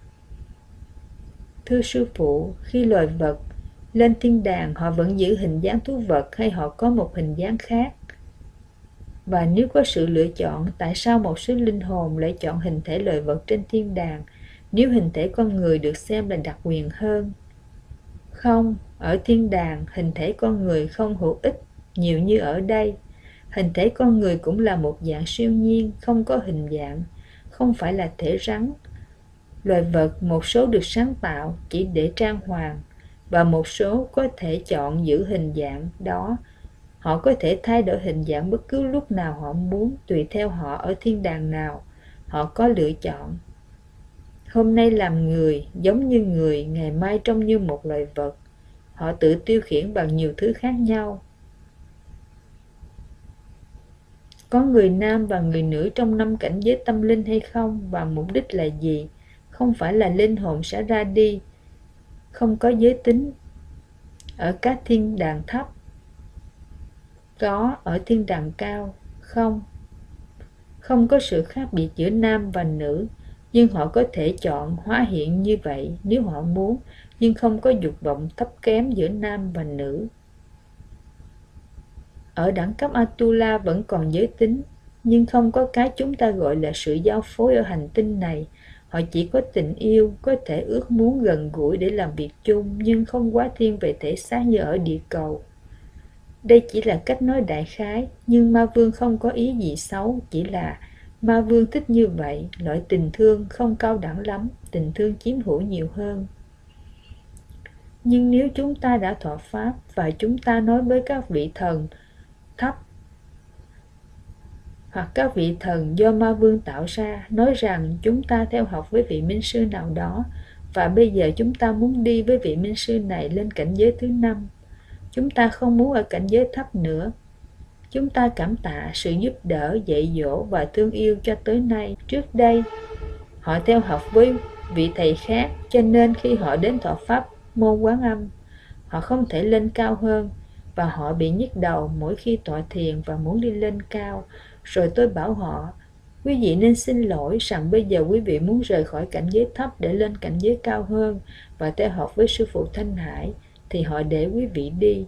Thưa sư phụ, khi loài vật lên thiên đàng, họ vẫn giữ hình dáng thú vật hay họ có một hình dáng khác? Và nếu có sự lựa chọn, tại sao một số linh hồn lại chọn hình thể loài vật trên thiên đàng, nếu hình thể con người được xem là đặc quyền hơn? Không, ở thiên đàng, hình thể con người không hữu ích nhiều như ở đây. Hình thể con người cũng là một dạng siêu nhiên, không có hình dạng, không phải là thể rắn. Loài vật một số được sáng tạo chỉ để trang hoàng, và một số có thể chọn giữ hình dạng đó. Họ có thể thay đổi hình dạng bất cứ lúc nào họ muốn, tùy theo họ ở thiên đàng nào. Họ có lựa chọn. Hôm nay làm người, giống như người, ngày mai trông như một loài vật. Họ tự tiêu khiển bằng nhiều thứ khác nhau. Có người nam và người nữ trong năm cảnh giới tâm linh hay không? Và mục đích là gì? Không phải là linh hồn sẽ ra đi. Không có giới tính ở các thiên đàng thấp. Có ở thiên đàng cao. Không. Không có sự khác biệt giữa nam và nữ. Nhưng họ có thể chọn hóa hiện như vậy nếu họ muốn, nhưng không có dục vọng thấp kém giữa nam và nữ. Ở đẳng cấp Atula vẫn còn giới tính, nhưng không có cái chúng ta gọi là sự giao phối ở hành tinh này. Họ chỉ có tình yêu, có thể ước muốn gần gũi để làm việc chung, nhưng không quá thiên về thể xác như ở địa cầu. Đây chỉ là cách nói đại khái, nhưng Ma Vương không có ý gì xấu, chỉ là Ma Vương thích như vậy, loại tình thương không cao đẳng lắm, tình thương chiếm hữu nhiều hơn. Nhưng nếu chúng ta đã thọ pháp và chúng ta nói với các vị thần thấp hoặc các vị thần do Ma Vương tạo ra, nói rằng chúng ta theo học với vị Minh Sư nào đó, và bây giờ chúng ta muốn đi với vị Minh Sư này lên cảnh giới thứ năm. Chúng ta không muốn ở cảnh giới thấp nữa. Chúng ta cảm tạ sự giúp đỡ, dạy dỗ và thương yêu cho tới nay. Trước đây, họ theo học với vị thầy khác, cho nên khi họ đến thọ pháp môn Quán Âm, họ không thể lên cao hơn, và họ bị nhức đầu mỗi khi tọa thiền và muốn đi lên cao. Rồi tôi bảo họ, quý vị nên xin lỗi rằng bây giờ quý vị muốn rời khỏi cảnh giới thấp để lên cảnh giới cao hơn và theo học với sư phụ Thanh Hải, thì họ để quý vị đi.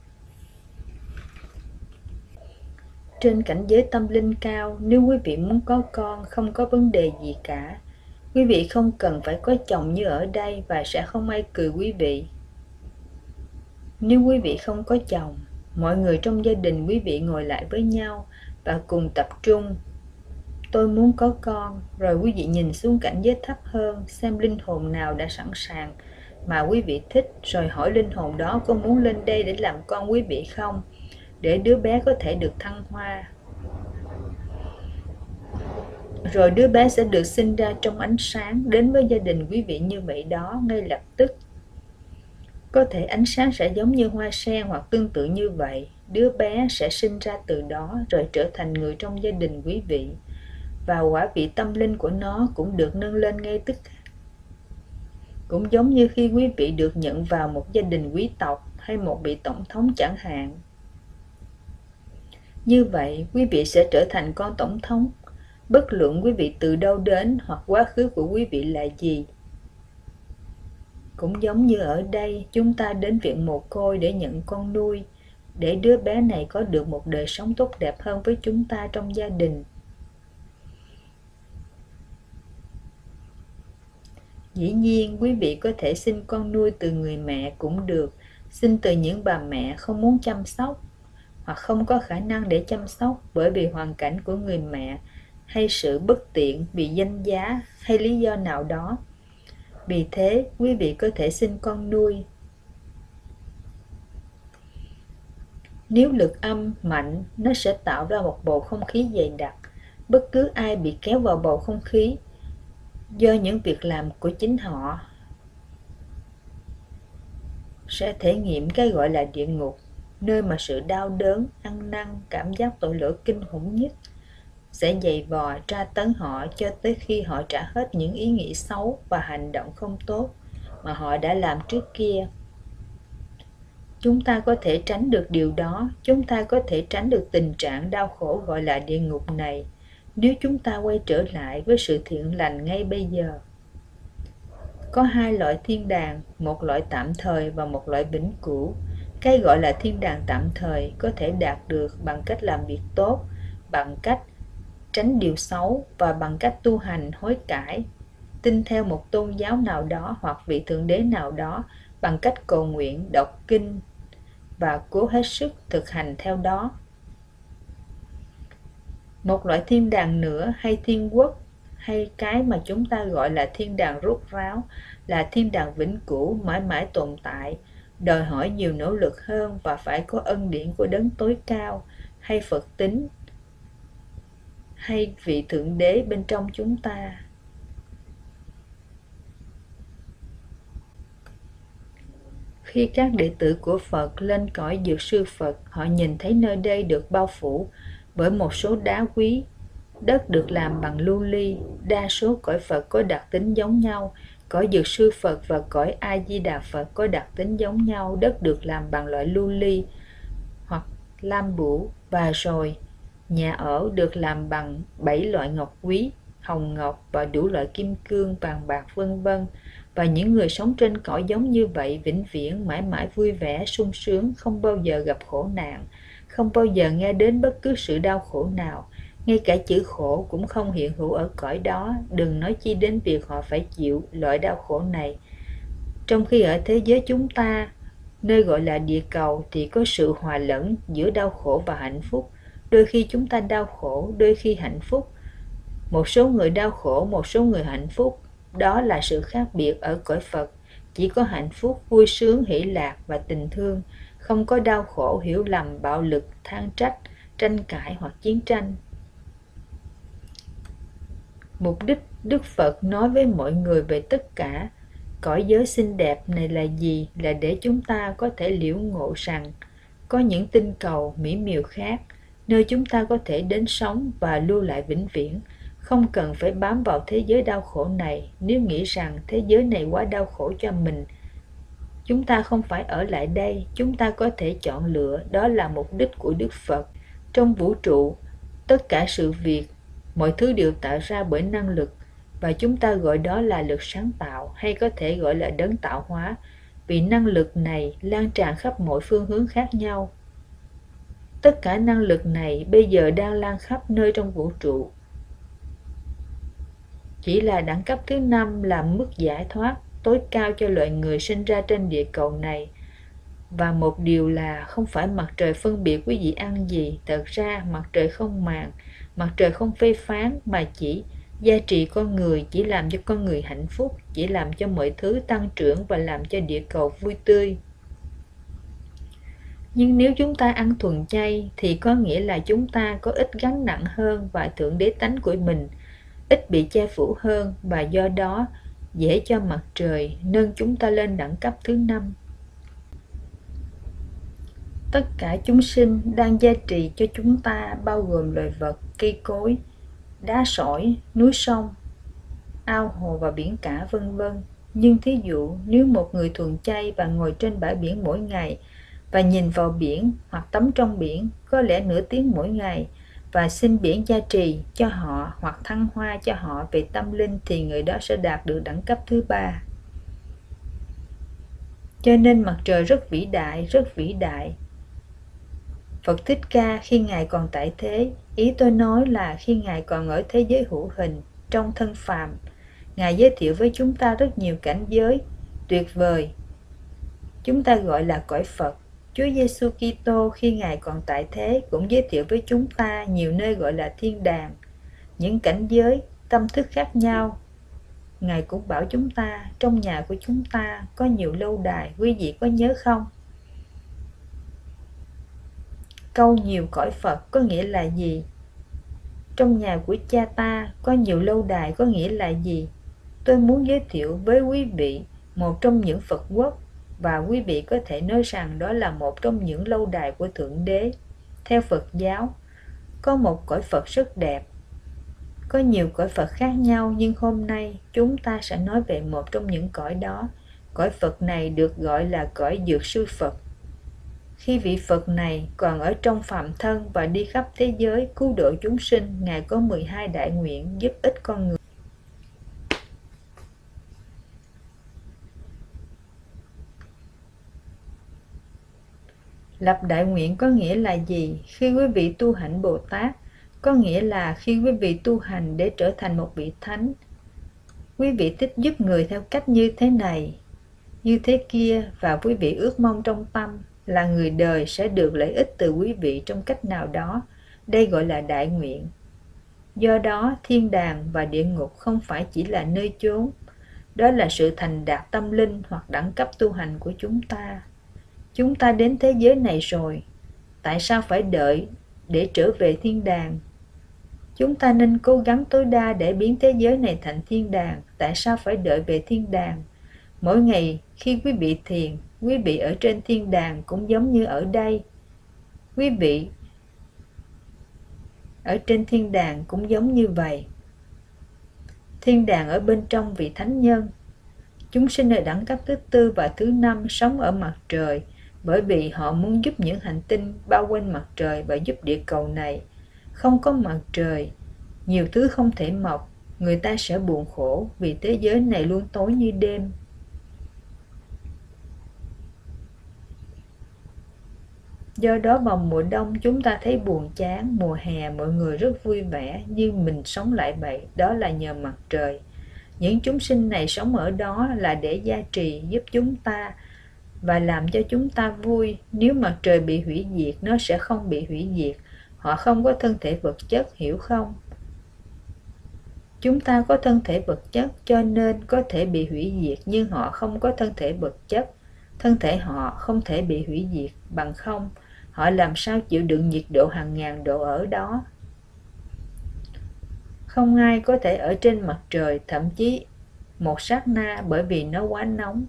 Trên cảnh giới tâm linh cao, nếu quý vị muốn có con, không có vấn đề gì cả. Quý vị không cần phải có chồng như ở đây và sẽ không ai cười quý vị. Nếu quý vị không có chồng, mọi người trong gia đình quý vị ngồi lại với nhau và cùng tập trung. Tôi muốn có con, rồi quý vị nhìn xuống cảnh giới thấp hơn, xem linh hồn nào đã sẵn sàng mà quý vị thích, rồi hỏi linh hồn đó có muốn lên đây để làm con quý vị không, để đứa bé có thể được thăng hoa. Rồi đứa bé sẽ được sinh ra trong ánh sáng, đến với gia đình quý vị như vậy đó, ngay lập tức. Có thể ánh sáng sẽ giống như hoa sen hoặc tương tự như vậy. Đứa bé sẽ sinh ra từ đó rồi trở thành người trong gia đình quý vị. Và quả vị tâm linh của nó cũng được nâng lên ngay tức khắc. Cũng giống như khi quý vị được nhận vào một gia đình quý tộc hay một vị tổng thống chẳng hạn. Như vậy, quý vị sẽ trở thành con tổng thống, bất luận quý vị từ đâu đến hoặc quá khứ của quý vị là gì. Cũng giống như ở đây, chúng ta đến viện mồ côi để nhận con nuôi, để đứa bé này có được một đời sống tốt đẹp hơn với chúng ta trong gia đình. Dĩ nhiên, quý vị có thể xin con nuôi từ người mẹ cũng được, xin từ những bà mẹ không muốn chăm sóc, hoặc không có khả năng để chăm sóc bởi vì hoàn cảnh của người mẹ, hay sự bất tiện vì danh giá hay lý do nào đó. Vì thế, quý vị có thể xin con nuôi. Nếu lực âm mạnh, nó sẽ tạo ra một bầu không khí dày đặc. Bất cứ ai bị kéo vào bầu không khí do những việc làm của chính họ sẽ thể nghiệm cái gọi là địa ngục, nơi mà sự đau đớn, ăn năn, cảm giác tội lỗi kinh khủng nhất sẽ dày vò tra tấn họ cho tới khi họ trả hết những ý nghĩ xấu và hành động không tốt mà họ đã làm trước kia. Chúng ta có thể tránh được điều đó, chúng ta có thể tránh được tình trạng đau khổ gọi là địa ngục này nếu chúng ta quay trở lại với sự thiện lành ngay bây giờ. Có hai loại thiên đàng, một loại tạm thời và một loại vĩnh cửu. Cái gọi là thiên đàng tạm thời có thể đạt được bằng cách làm việc tốt, bằng cách tránh điều xấu và bằng cách tu hành hối cải, tin theo một tôn giáo nào đó hoặc vị thượng đế nào đó, bằng cách cầu nguyện, đọc kinh và cố hết sức thực hành theo đó. Một loại thiên đàng nữa hay thiên quốc, hay cái mà chúng ta gọi là thiên đàng rốt ráo, là thiên đàng vĩnh cửu mãi mãi tồn tại, đòi hỏi nhiều nỗ lực hơn và phải có ân điển của đấng tối cao hay Phật tính hay vị thượng đế bên trong chúng ta. Khi các đệ tử của Phật lên cõi dược sư Phật, họ nhìn thấy nơi đây được bao phủ bởi một số đá quý. Đất được làm bằng lưu ly. Đa số cõi Phật có đặc tính giống nhau. Cõi dược sư Phật và cõi A Di Đà Phật có đặc tính giống nhau. Đất được làm bằng loại lưu ly hoặc lam bửu, và rồi nhà ở được làm bằng bảy loại ngọc quý, hồng ngọc và đủ loại kim cương, vàng bạc vân vân. Và những người sống trên cõi giống như vậy vĩnh viễn mãi mãi vui vẻ, sung sướng, không bao giờ gặp khổ nạn, không bao giờ nghe đến bất cứ sự đau khổ nào. Ngay cả chữ khổ cũng không hiện hữu ở cõi đó, đừng nói chi đến việc họ phải chịu loại đau khổ này. Trong khi ở thế giới chúng ta, nơi gọi là địa cầu, thì có sự hòa lẫn giữa đau khổ và hạnh phúc. Đôi khi chúng ta đau khổ, đôi khi hạnh phúc. Một số người đau khổ, một số người hạnh phúc. Đó là sự khác biệt ở cõi Phật. Chỉ có hạnh phúc, vui sướng, hỷ lạc và tình thương, không có đau khổ, hiểu lầm, bạo lực, than trách, tranh cãi hoặc chiến tranh. Mục đích Đức Phật nói với mọi người về tất cả cõi giới xinh đẹp này là gì? Là để chúng ta có thể liễu ngộ rằng có những tinh cầu mỹ miều khác, nơi chúng ta có thể đến sống và lưu lại vĩnh viễn, không cần phải bám vào thế giới đau khổ này. Nếu nghĩ rằng thế giới này quá đau khổ cho mình, chúng ta không phải ở lại đây. Chúng ta có thể chọn lựa, đó là mục đích của Đức Phật. Trong vũ trụ, tất cả sự việc, mọi thứ đều tạo ra bởi năng lực, và chúng ta gọi đó là lực sáng tạo, hay có thể gọi là đấng tạo hóa, vì năng lực này lan tràn khắp mọi phương hướng khác nhau. Tất cả năng lực này bây giờ đang lan khắp nơi trong vũ trụ. Chỉ là đẳng cấp thứ năm là mức giải thoát tối cao cho loài người sinh ra trên địa cầu này. Và một điều là không phải mặt trời phân biệt quý vị ăn gì. Thật ra mặt trời không màng, mặt trời không phê phán, mà chỉ gia trì con người, chỉ làm cho con người hạnh phúc, chỉ làm cho mọi thứ tăng trưởng và làm cho địa cầu vui tươi. Nhưng nếu chúng ta ăn thuần chay thì có nghĩa là chúng ta có ít gánh nặng hơn và thượng đế tánh của mình, ít bị che phủ hơn, và do đó dễ cho mặt trời nâng chúng ta lên đẳng cấp thứ năm. Tất cả chúng sinh đang gia trì cho chúng ta, bao gồm loài vật, cây cối, đá sỏi, núi sông, ao hồ và biển cả vân vân. Nhưng thí dụ nếu một người thuần chay và ngồi trên bãi biển mỗi ngày và nhìn vào biển hoặc tắm trong biển có lẽ nửa tiếng mỗi ngày, và xin biển gia trì cho họ hoặc thăng hoa cho họ về tâm linh, thì người đó sẽ đạt được đẳng cấp thứ ba. Cho nên mặt trời rất vĩ đại, rất vĩ đại. Phật Thích Ca khi Ngài còn tại thế, ý tôi nói là khi Ngài còn ở thế giới hữu hình, trong thân phàm, Ngài giới thiệu với chúng ta rất nhiều cảnh giới tuyệt vời. Chúng ta gọi là cõi Phật. Chúa Giêsu Kitô khi Ngài còn tại thế cũng giới thiệu với chúng ta nhiều nơi gọi là thiên đàng, những cảnh giới, tâm thức khác nhau. Ngài cũng bảo chúng ta, trong nhà của chúng ta có nhiều lâu đài, quý vị có nhớ không? Câu nhiều cõi Phật có nghĩa là gì? Trong nhà của cha ta có nhiều lâu đài có nghĩa là gì? Tôi muốn giới thiệu với quý vị một trong những Phật quốc, và quý vị có thể nói rằng đó là một trong những lâu đài của Thượng Đế. Theo Phật giáo, có một cõi Phật rất đẹp. Có nhiều cõi Phật khác nhau, nhưng hôm nay chúng ta sẽ nói về một trong những cõi đó. Cõi Phật này được gọi là cõi Dược Sư Phật. Khi vị Phật này còn ở trong phàm thân và đi khắp thế giới cứu độ chúng sinh, Ngài có mười hai đại nguyện giúp ích con người. Lập đại nguyện có nghĩa là gì? Khi quý vị tu hạnh Bồ Tát, có nghĩa là khi quý vị tu hành để trở thành một vị thánh, quý vị thích giúp người theo cách như thế này, như thế kia, và quý vị ước mong trong tâm là người đời sẽ được lợi ích từ quý vị trong cách nào đó. Đây gọi là đại nguyện. Do đó, thiên đàng và địa ngục không phải chỉ là nơi chốn, đó là sự thành đạt tâm linh hoặc đẳng cấp tu hành của chúng ta. Chúng ta đến thế giới này rồi, tại sao phải đợi để trở về thiên đàng? Chúng ta nên cố gắng tối đa để biến thế giới này thành thiên đàng. Tại sao phải đợi về thiên đàng? Mỗi ngày khi quý vị thiền, quý vị ở trên thiên đàng cũng giống như ở đây. Quý vị ở trên thiên đàng cũng giống như vậy. Thiên đàng ở bên trong vị thánh nhân. Chúng sinh ở đẳng cấp thứ tư và thứ năm sống ở mặt trời, bởi vì họ muốn giúp những hành tinh bao quanh mặt trời và giúp địa cầu này. Không có mặt trời, nhiều thứ không thể mọc, người ta sẽ buồn khổ vì thế giới này luôn tối như đêm. Do đó vào mùa đông chúng ta thấy buồn chán, mùa hè mọi người rất vui vẻ, nhưng mình sống lại vậy, đó là nhờ mặt trời. Những chúng sinh này sống ở đó là để gia trì giúp chúng ta và làm cho chúng ta vui. Nếu mặt trời bị hủy diệt, nó sẽ không bị hủy diệt. Họ không có thân thể vật chất, hiểu không? Chúng ta có thân thể vật chất cho nên có thể bị hủy diệt, nhưng họ không có thân thể vật chất. Thân thể họ không thể bị hủy diệt, bằng không họ làm sao chịu đựng nhiệt độ hàng ngàn độ ở đó. Không ai có thể ở trên mặt trời, thậm chí một sát na, bởi vì nó quá nóng.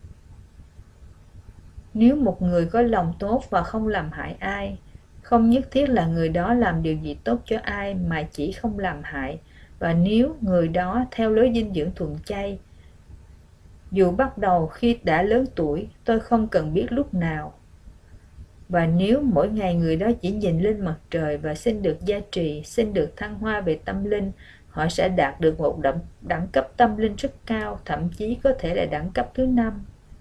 Nếu một người có lòng tốt và không làm hại ai, không nhất thiết là người đó làm điều gì tốt cho ai, mà chỉ không làm hại. Và nếu người đó theo lối dinh dưỡng thuần chay, dù bắt đầu khi đã lớn tuổi, tôi không cần biết lúc nào. Và nếu mỗi ngày người đó chỉ nhìn lên mặt trời và xin được gia trì, xin được thăng hoa về tâm linh, họ sẽ đạt được một đẳng, đẳng cấp tâm linh rất cao, thậm chí có thể là đẳng cấp thứ năm.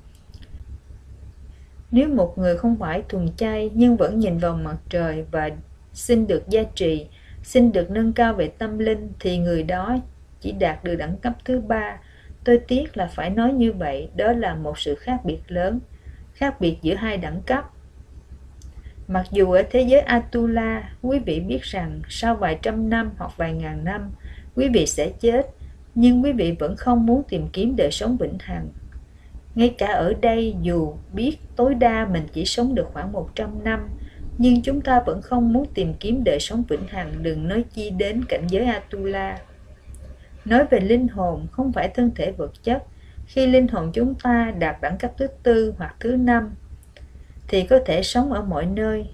Nếu một người không phải thuần chay nhưng vẫn nhìn vào mặt trời và xin được gia trì, xin được nâng cao về tâm linh, thì người đó chỉ đạt được đẳng cấp thứ ba. Tôi tiếc là phải nói như vậy, đó là một sự khác biệt lớn, khác biệt giữa hai đẳng cấp. Mặc dù ở thế giới Atula, quý vị biết rằng sau vài trăm năm hoặc vài ngàn năm, quý vị sẽ chết, nhưng quý vị vẫn không muốn tìm kiếm đời sống vĩnh hằng. Ngay cả ở đây, dù biết tối đa mình chỉ sống được khoảng một trăm năm, nhưng chúng ta vẫn không muốn tìm kiếm đời sống vĩnh hằng, đừng nói chi đến cảnh giới Atula. Nói về linh hồn, không phải thân thể vật chất. Khi linh hồn chúng ta đạt đẳng cấp thứ tư hoặc thứ năm, thì có thể sống ở mọi nơi.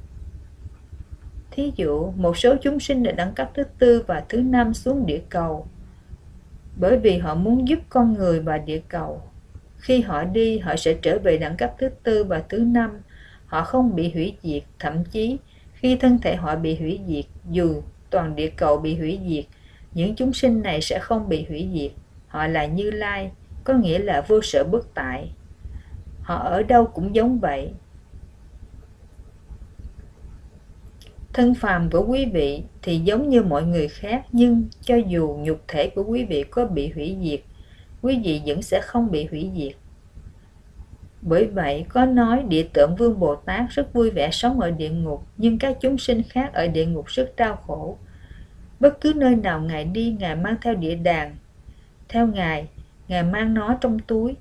Thí dụ, một số chúng sinh ở đẳng cấp thứ tư và thứ năm xuống địa cầu, bởi vì họ muốn giúp con người và địa cầu. Khi họ đi, họ sẽ trở về đẳng cấp thứ tư và thứ năm. Họ không bị hủy diệt, thậm chí khi thân thể họ bị hủy diệt, dù toàn địa cầu bị hủy diệt, những chúng sinh này sẽ không bị hủy diệt. Họ là Như Lai, có nghĩa là vô sở bất tại. Họ ở đâu cũng giống vậy. Thân phàm của quý vị thì giống như mọi người khác, nhưng cho dù nhục thể của quý vị có bị hủy diệt, quý vị vẫn sẽ không bị hủy diệt. Bởi vậy có nói Địa Tạng Vương Bồ Tát rất vui vẻ sống ở địa ngục, nhưng các chúng sinh khác ở địa ngục rất đau khổ. Bất cứ nơi nào Ngài đi, Ngài mang theo địa đàng. Theo Ngài, Ngài mang nó trong túi.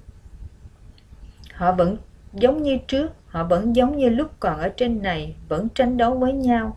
Họ vẫn giống như trước, họ vẫn giống như lúc còn ở trên này, vẫn tranh đấu với nhau.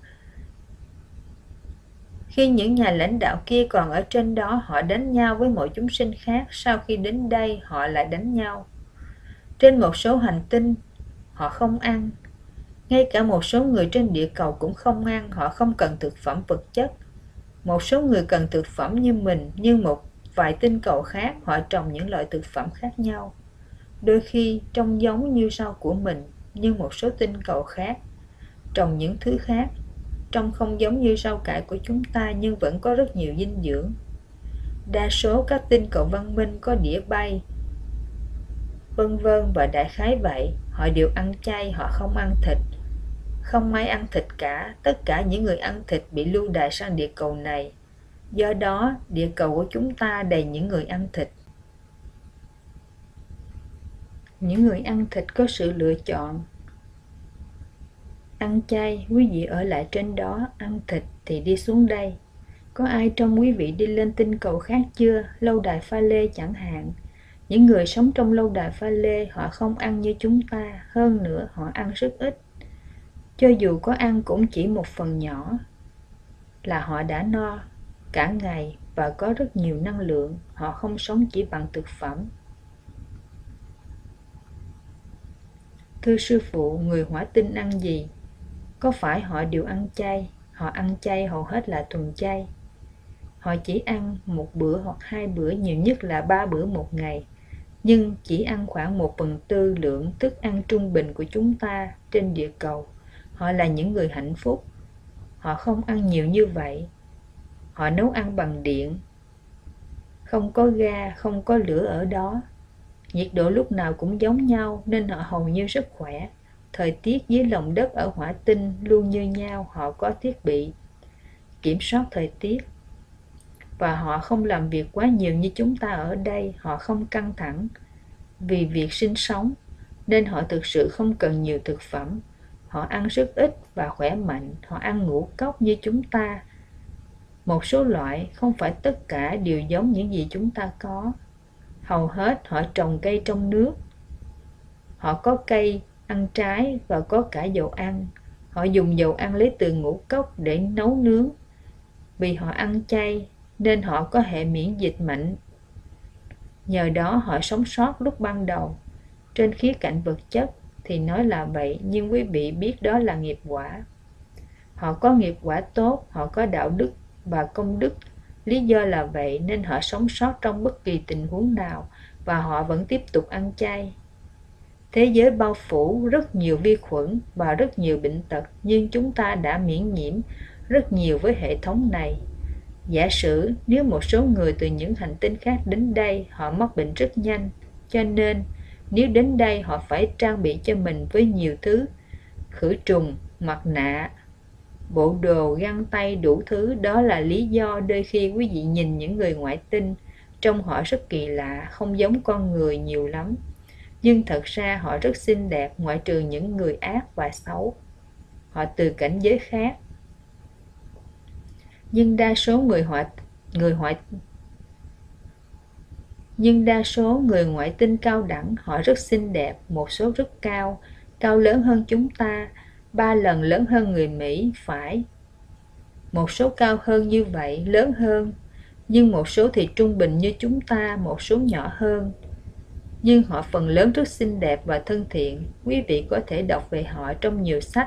Khi những nhà lãnh đạo kia còn ở trên đó, họ đánh nhau với mọi chúng sinh khác. Sau khi đến đây, họ lại đánh nhau. Trên một số hành tinh, họ không ăn. Ngay cả một số người trên địa cầu cũng không ăn, họ không cần thực phẩm vật chất. Một số người cần thực phẩm như mình, nhưng một vài tinh cầu khác, họ trồng những loại thực phẩm khác nhau. Đôi khi trông giống như rau của mình, nhưng một số tinh cầu khác trồng những thứ khác, trông không giống như rau cải của chúng ta nhưng vẫn có rất nhiều dinh dưỡng. Đa số các tinh cầu văn minh có đĩa bay, vân vân và đại khái vậy. Họ đều ăn chay, họ không ăn thịt. Không ai ăn thịt cả, tất cả những người ăn thịt bị lưu đày sang địa cầu này. Do đó, địa cầu của chúng ta đầy những người ăn thịt. Những người ăn thịt có sự lựa chọn. Ăn chay, quý vị ở lại trên đó, ăn thịt thì đi xuống đây. Có ai trong quý vị đi lên tinh cầu khác chưa? Lâu đài Pha Lê chẳng hạn. Những người sống trong lâu đài Pha Lê, họ không ăn như chúng ta, hơn nữa họ ăn rất ít. Cho dù có ăn cũng chỉ một phần nhỏ, là họ đã no cả ngày và có rất nhiều năng lượng. Họ không sống chỉ bằng thực phẩm. Thưa sư phụ, người hỏa tinh ăn gì? Có phải họ đều ăn chay? Họ ăn chay hầu hết là thuần chay. Họ chỉ ăn một bữa hoặc hai bữa, nhiều nhất là ba bữa một ngày, nhưng chỉ ăn khoảng một phần tư lượng thức ăn trung bình của chúng ta trên địa cầu. Họ là những người hạnh phúc. Họ không ăn nhiều như vậy. Họ nấu ăn bằng điện, không có ga, không có lửa ở đó. Nhiệt độ lúc nào cũng giống nhau nên họ hầu như rất khỏe. Thời tiết dưới lòng đất ở hỏa tinh luôn như nhau. Họ có thiết bị kiểm soát thời tiết. Và họ không làm việc quá nhiều như chúng ta ở đây. Họ không căng thẳng vì việc sinh sống, nên họ thực sự không cần nhiều thực phẩm. Họ ăn rất ít và khỏe mạnh. Họ ăn ngũ cốc như chúng ta. Một số loại, không phải tất cả đều giống những gì chúng ta có. Hầu hết họ trồng cây trong nước. Họ có cây ăn trái và có cả dầu ăn. Họ dùng dầu ăn lấy từ ngũ cốc để nấu nướng. Vì họ ăn chay nên họ có hệ miễn dịch mạnh. Nhờ đó họ sống sót lúc ban đầu. Trên khía cạnh vật chất thì nói là vậy, nhưng quý vị biết đó là nghiệp quả. Họ có nghiệp quả tốt, họ có đạo đức và công đức. Lý do là vậy nên họ sống sót trong bất kỳ tình huống nào và họ vẫn tiếp tục ăn chay. Thế giới bao phủ rất nhiều vi khuẩn và rất nhiều bệnh tật, nhưng chúng ta đã miễn nhiễm rất nhiều với hệ thống này. Giả sử nếu một số người từ những hành tinh khác đến đây, họ mắc bệnh rất nhanh, cho nên nếu đến đây họ phải trang bị cho mình với nhiều thứ: khử trùng, mặt nạ, bộ đồ, găng tay, đủ thứ. Đó là lý do đôi khi quý vị nhìn những người ngoại tinh, trông họ rất kỳ lạ, không giống con người nhiều lắm. Nhưng thật ra họ rất xinh đẹp, ngoại trừ những người ác và xấu. Họ từ cảnh giới khác. Nhưng đa số người ngoại người ngoại nhưng đa số người ngoại tinh cao đẳng, họ rất xinh đẹp, một số rất cao, cao lớn hơn chúng ta, ba lần lớn hơn người Mỹ, phải. Một số cao hơn như vậy, lớn hơn, nhưng một số thì trung bình như chúng ta, một số nhỏ hơn. Nhưng họ phần lớn rất xinh đẹp và thân thiện. Quý vị có thể đọc về họ trong nhiều sách.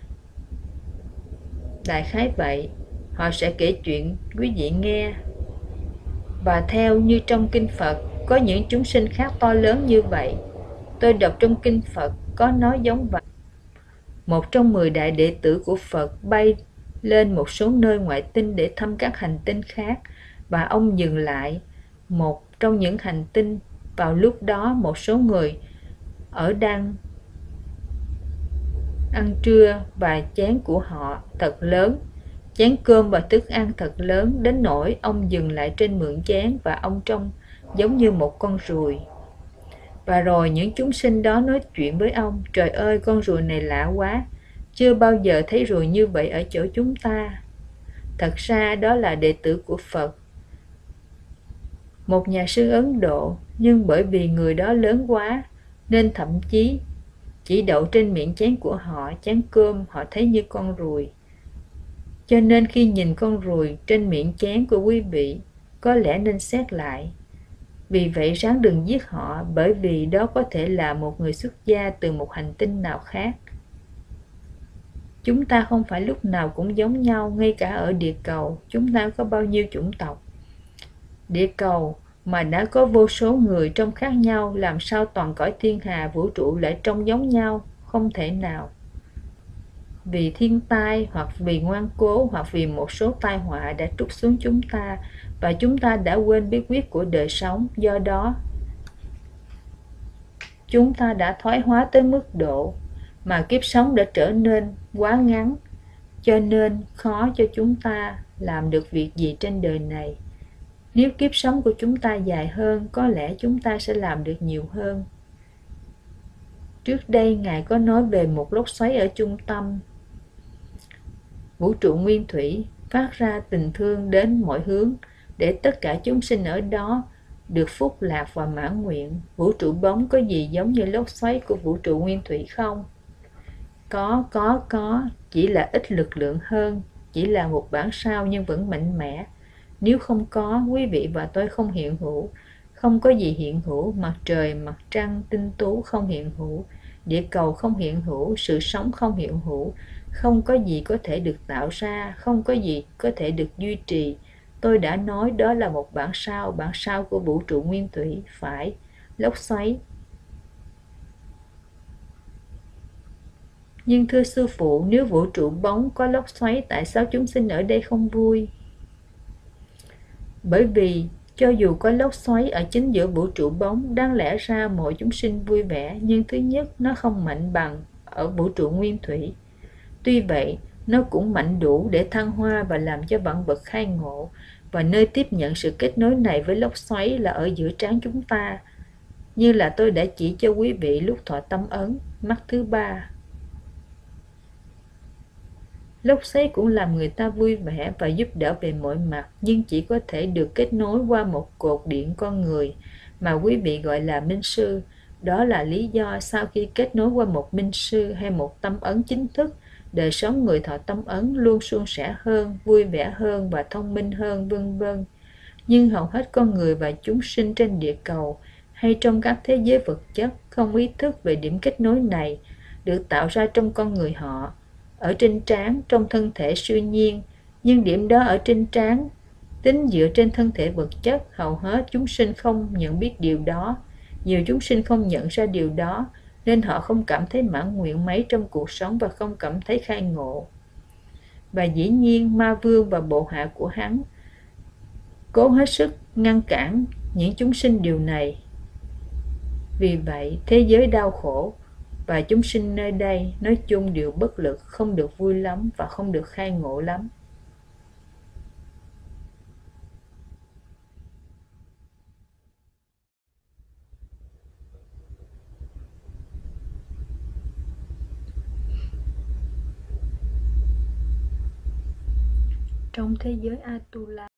Đại khái vậy, họ sẽ kể chuyện quý vị nghe. Và theo như trong Kinh Phật, có những chúng sinh khác to lớn như vậy. Tôi đọc trong Kinh Phật có nói giống vậy. Một trong mười đại đệ tử của Phật bay lên một số nơi ngoại tinh để thăm các hành tinh khác, và ông dừng lại một trong những hành tinh. Vào lúc đó một số người ở đang ăn trưa và chén của họ thật lớn, chén cơm và thức ăn thật lớn đến nỗi ông dừng lại trên mượn chén và ông trông giống như một con ruồi. Và rồi những chúng sinh đó nói chuyện với ông: trời ơi, con ruồi này lạ quá, chưa bao giờ thấy ruồi như vậy ở chỗ chúng ta. Thật ra đó là đệ tử của Phật, một nhà sư Ấn Độ, nhưng bởi vì người đó lớn quá nên thậm chí chỉ đậu trên miệng chén của họ, chén cơm, họ thấy như con ruồi. Cho nên khi nhìn con ruồi trên miệng chén của quý vị, có lẽ nên xét lại. Vì vậy ráng đừng giết họ, bởi vì đó có thể là một người xuất gia từ một hành tinh nào khác. Chúng ta không phải lúc nào cũng giống nhau, ngay cả ở địa cầu, chúng ta có bao nhiêu chủng tộc. Địa cầu mà đã có vô số người trông khác nhau, làm sao toàn cõi thiên hà vũ trụ lại trông giống nhau? Không thể nào. Vì thiên tai, hoặc vì ngoan cố, hoặc vì một số tai họa đã trút xuống chúng ta, và chúng ta đã quên bí quyết của đời sống. Do đó, chúng ta đã thoái hóa tới mức độ mà kiếp sống đã trở nên quá ngắn, cho nên khó cho chúng ta làm được việc gì trên đời này. Nếu kiếp sống của chúng ta dài hơn, có lẽ chúng ta sẽ làm được nhiều hơn. Trước đây, Ngài có nói về một lốc xoáy ở trung tâm vũ trụ nguyên thủy, phát ra tình thương đến mọi hướng, để tất cả chúng sinh ở đó được phúc lạc và mãn nguyện. Vũ trụ bóng có gì giống như lốc xoáy của vũ trụ nguyên thủy không? Có, có, có, chỉ là ít lực lượng hơn, chỉ là một bản sao nhưng vẫn mạnh mẽ. Nếu không có, quý vị và tôi không hiện hữu, không có gì hiện hữu, mặt trời, mặt trăng, tinh tú không hiện hữu, địa cầu không hiện hữu, sự sống không hiện hữu, không có gì có thể được tạo ra, không có gì có thể được duy trì. Tôi đã nói đó là một bản sao, bản sao của vũ trụ nguyên thủy, phải, lốc xoáy. Nhưng thưa sư phụ, nếu vũ trụ bóng có lốc xoáy, tại sao chúng sinh ở đây không vui? Bởi vì cho dù có lốc xoáy ở chính giữa vũ trụ bóng, đáng lẽ ra mọi chúng sinh vui vẻ, nhưng thứ nhất, nó không mạnh bằng ở vũ trụ nguyên thủy. Tuy vậy, nó cũng mạnh đủ để thăng hoa và làm cho vạn vật khai ngộ, và nơi tiếp nhận sự kết nối này với lốc xoáy là ở giữa trán chúng ta, như là tôi đã chỉ cho quý vị lúc thọ tâm ấn, mắt thứ ba. Lốc xoáy cũng làm người ta vui vẻ và giúp đỡ về mọi mặt, nhưng chỉ có thể được kết nối qua một cột điện con người mà quý vị gọi là minh sư. Đó là lý do sau khi kết nối qua một minh sư hay một tâm ấn chính thức, đời sống người thọ tâm ấn luôn suôn sẻ hơn, vui vẻ hơn và thông minh hơn, vân vân. Nhưng hầu hết con người và chúng sinh trên địa cầu hay trong các thế giới vật chất không ý thức về điểm kết nối này được tạo ra trong con người họ, ở trên trán, trong thân thể siêu nhiên. Nhưng điểm đó ở trên trán, tính dựa trên thân thể vật chất, hầu hết chúng sinh không nhận biết điều đó. Nhiều chúng sinh không nhận ra điều đó, nên họ không cảm thấy mãn nguyện mấy trong cuộc sống và không cảm thấy khai ngộ. Và dĩ nhiên, ma vương và bộ hạ của hắn cố hết sức ngăn cản những chúng sinh điều này. Vì vậy, thế giới đau khổ, và chúng sinh nơi đây nói chung đều bất lực, không được vui lắm và không được khai ngộ lắm. Trong thế giới Atula,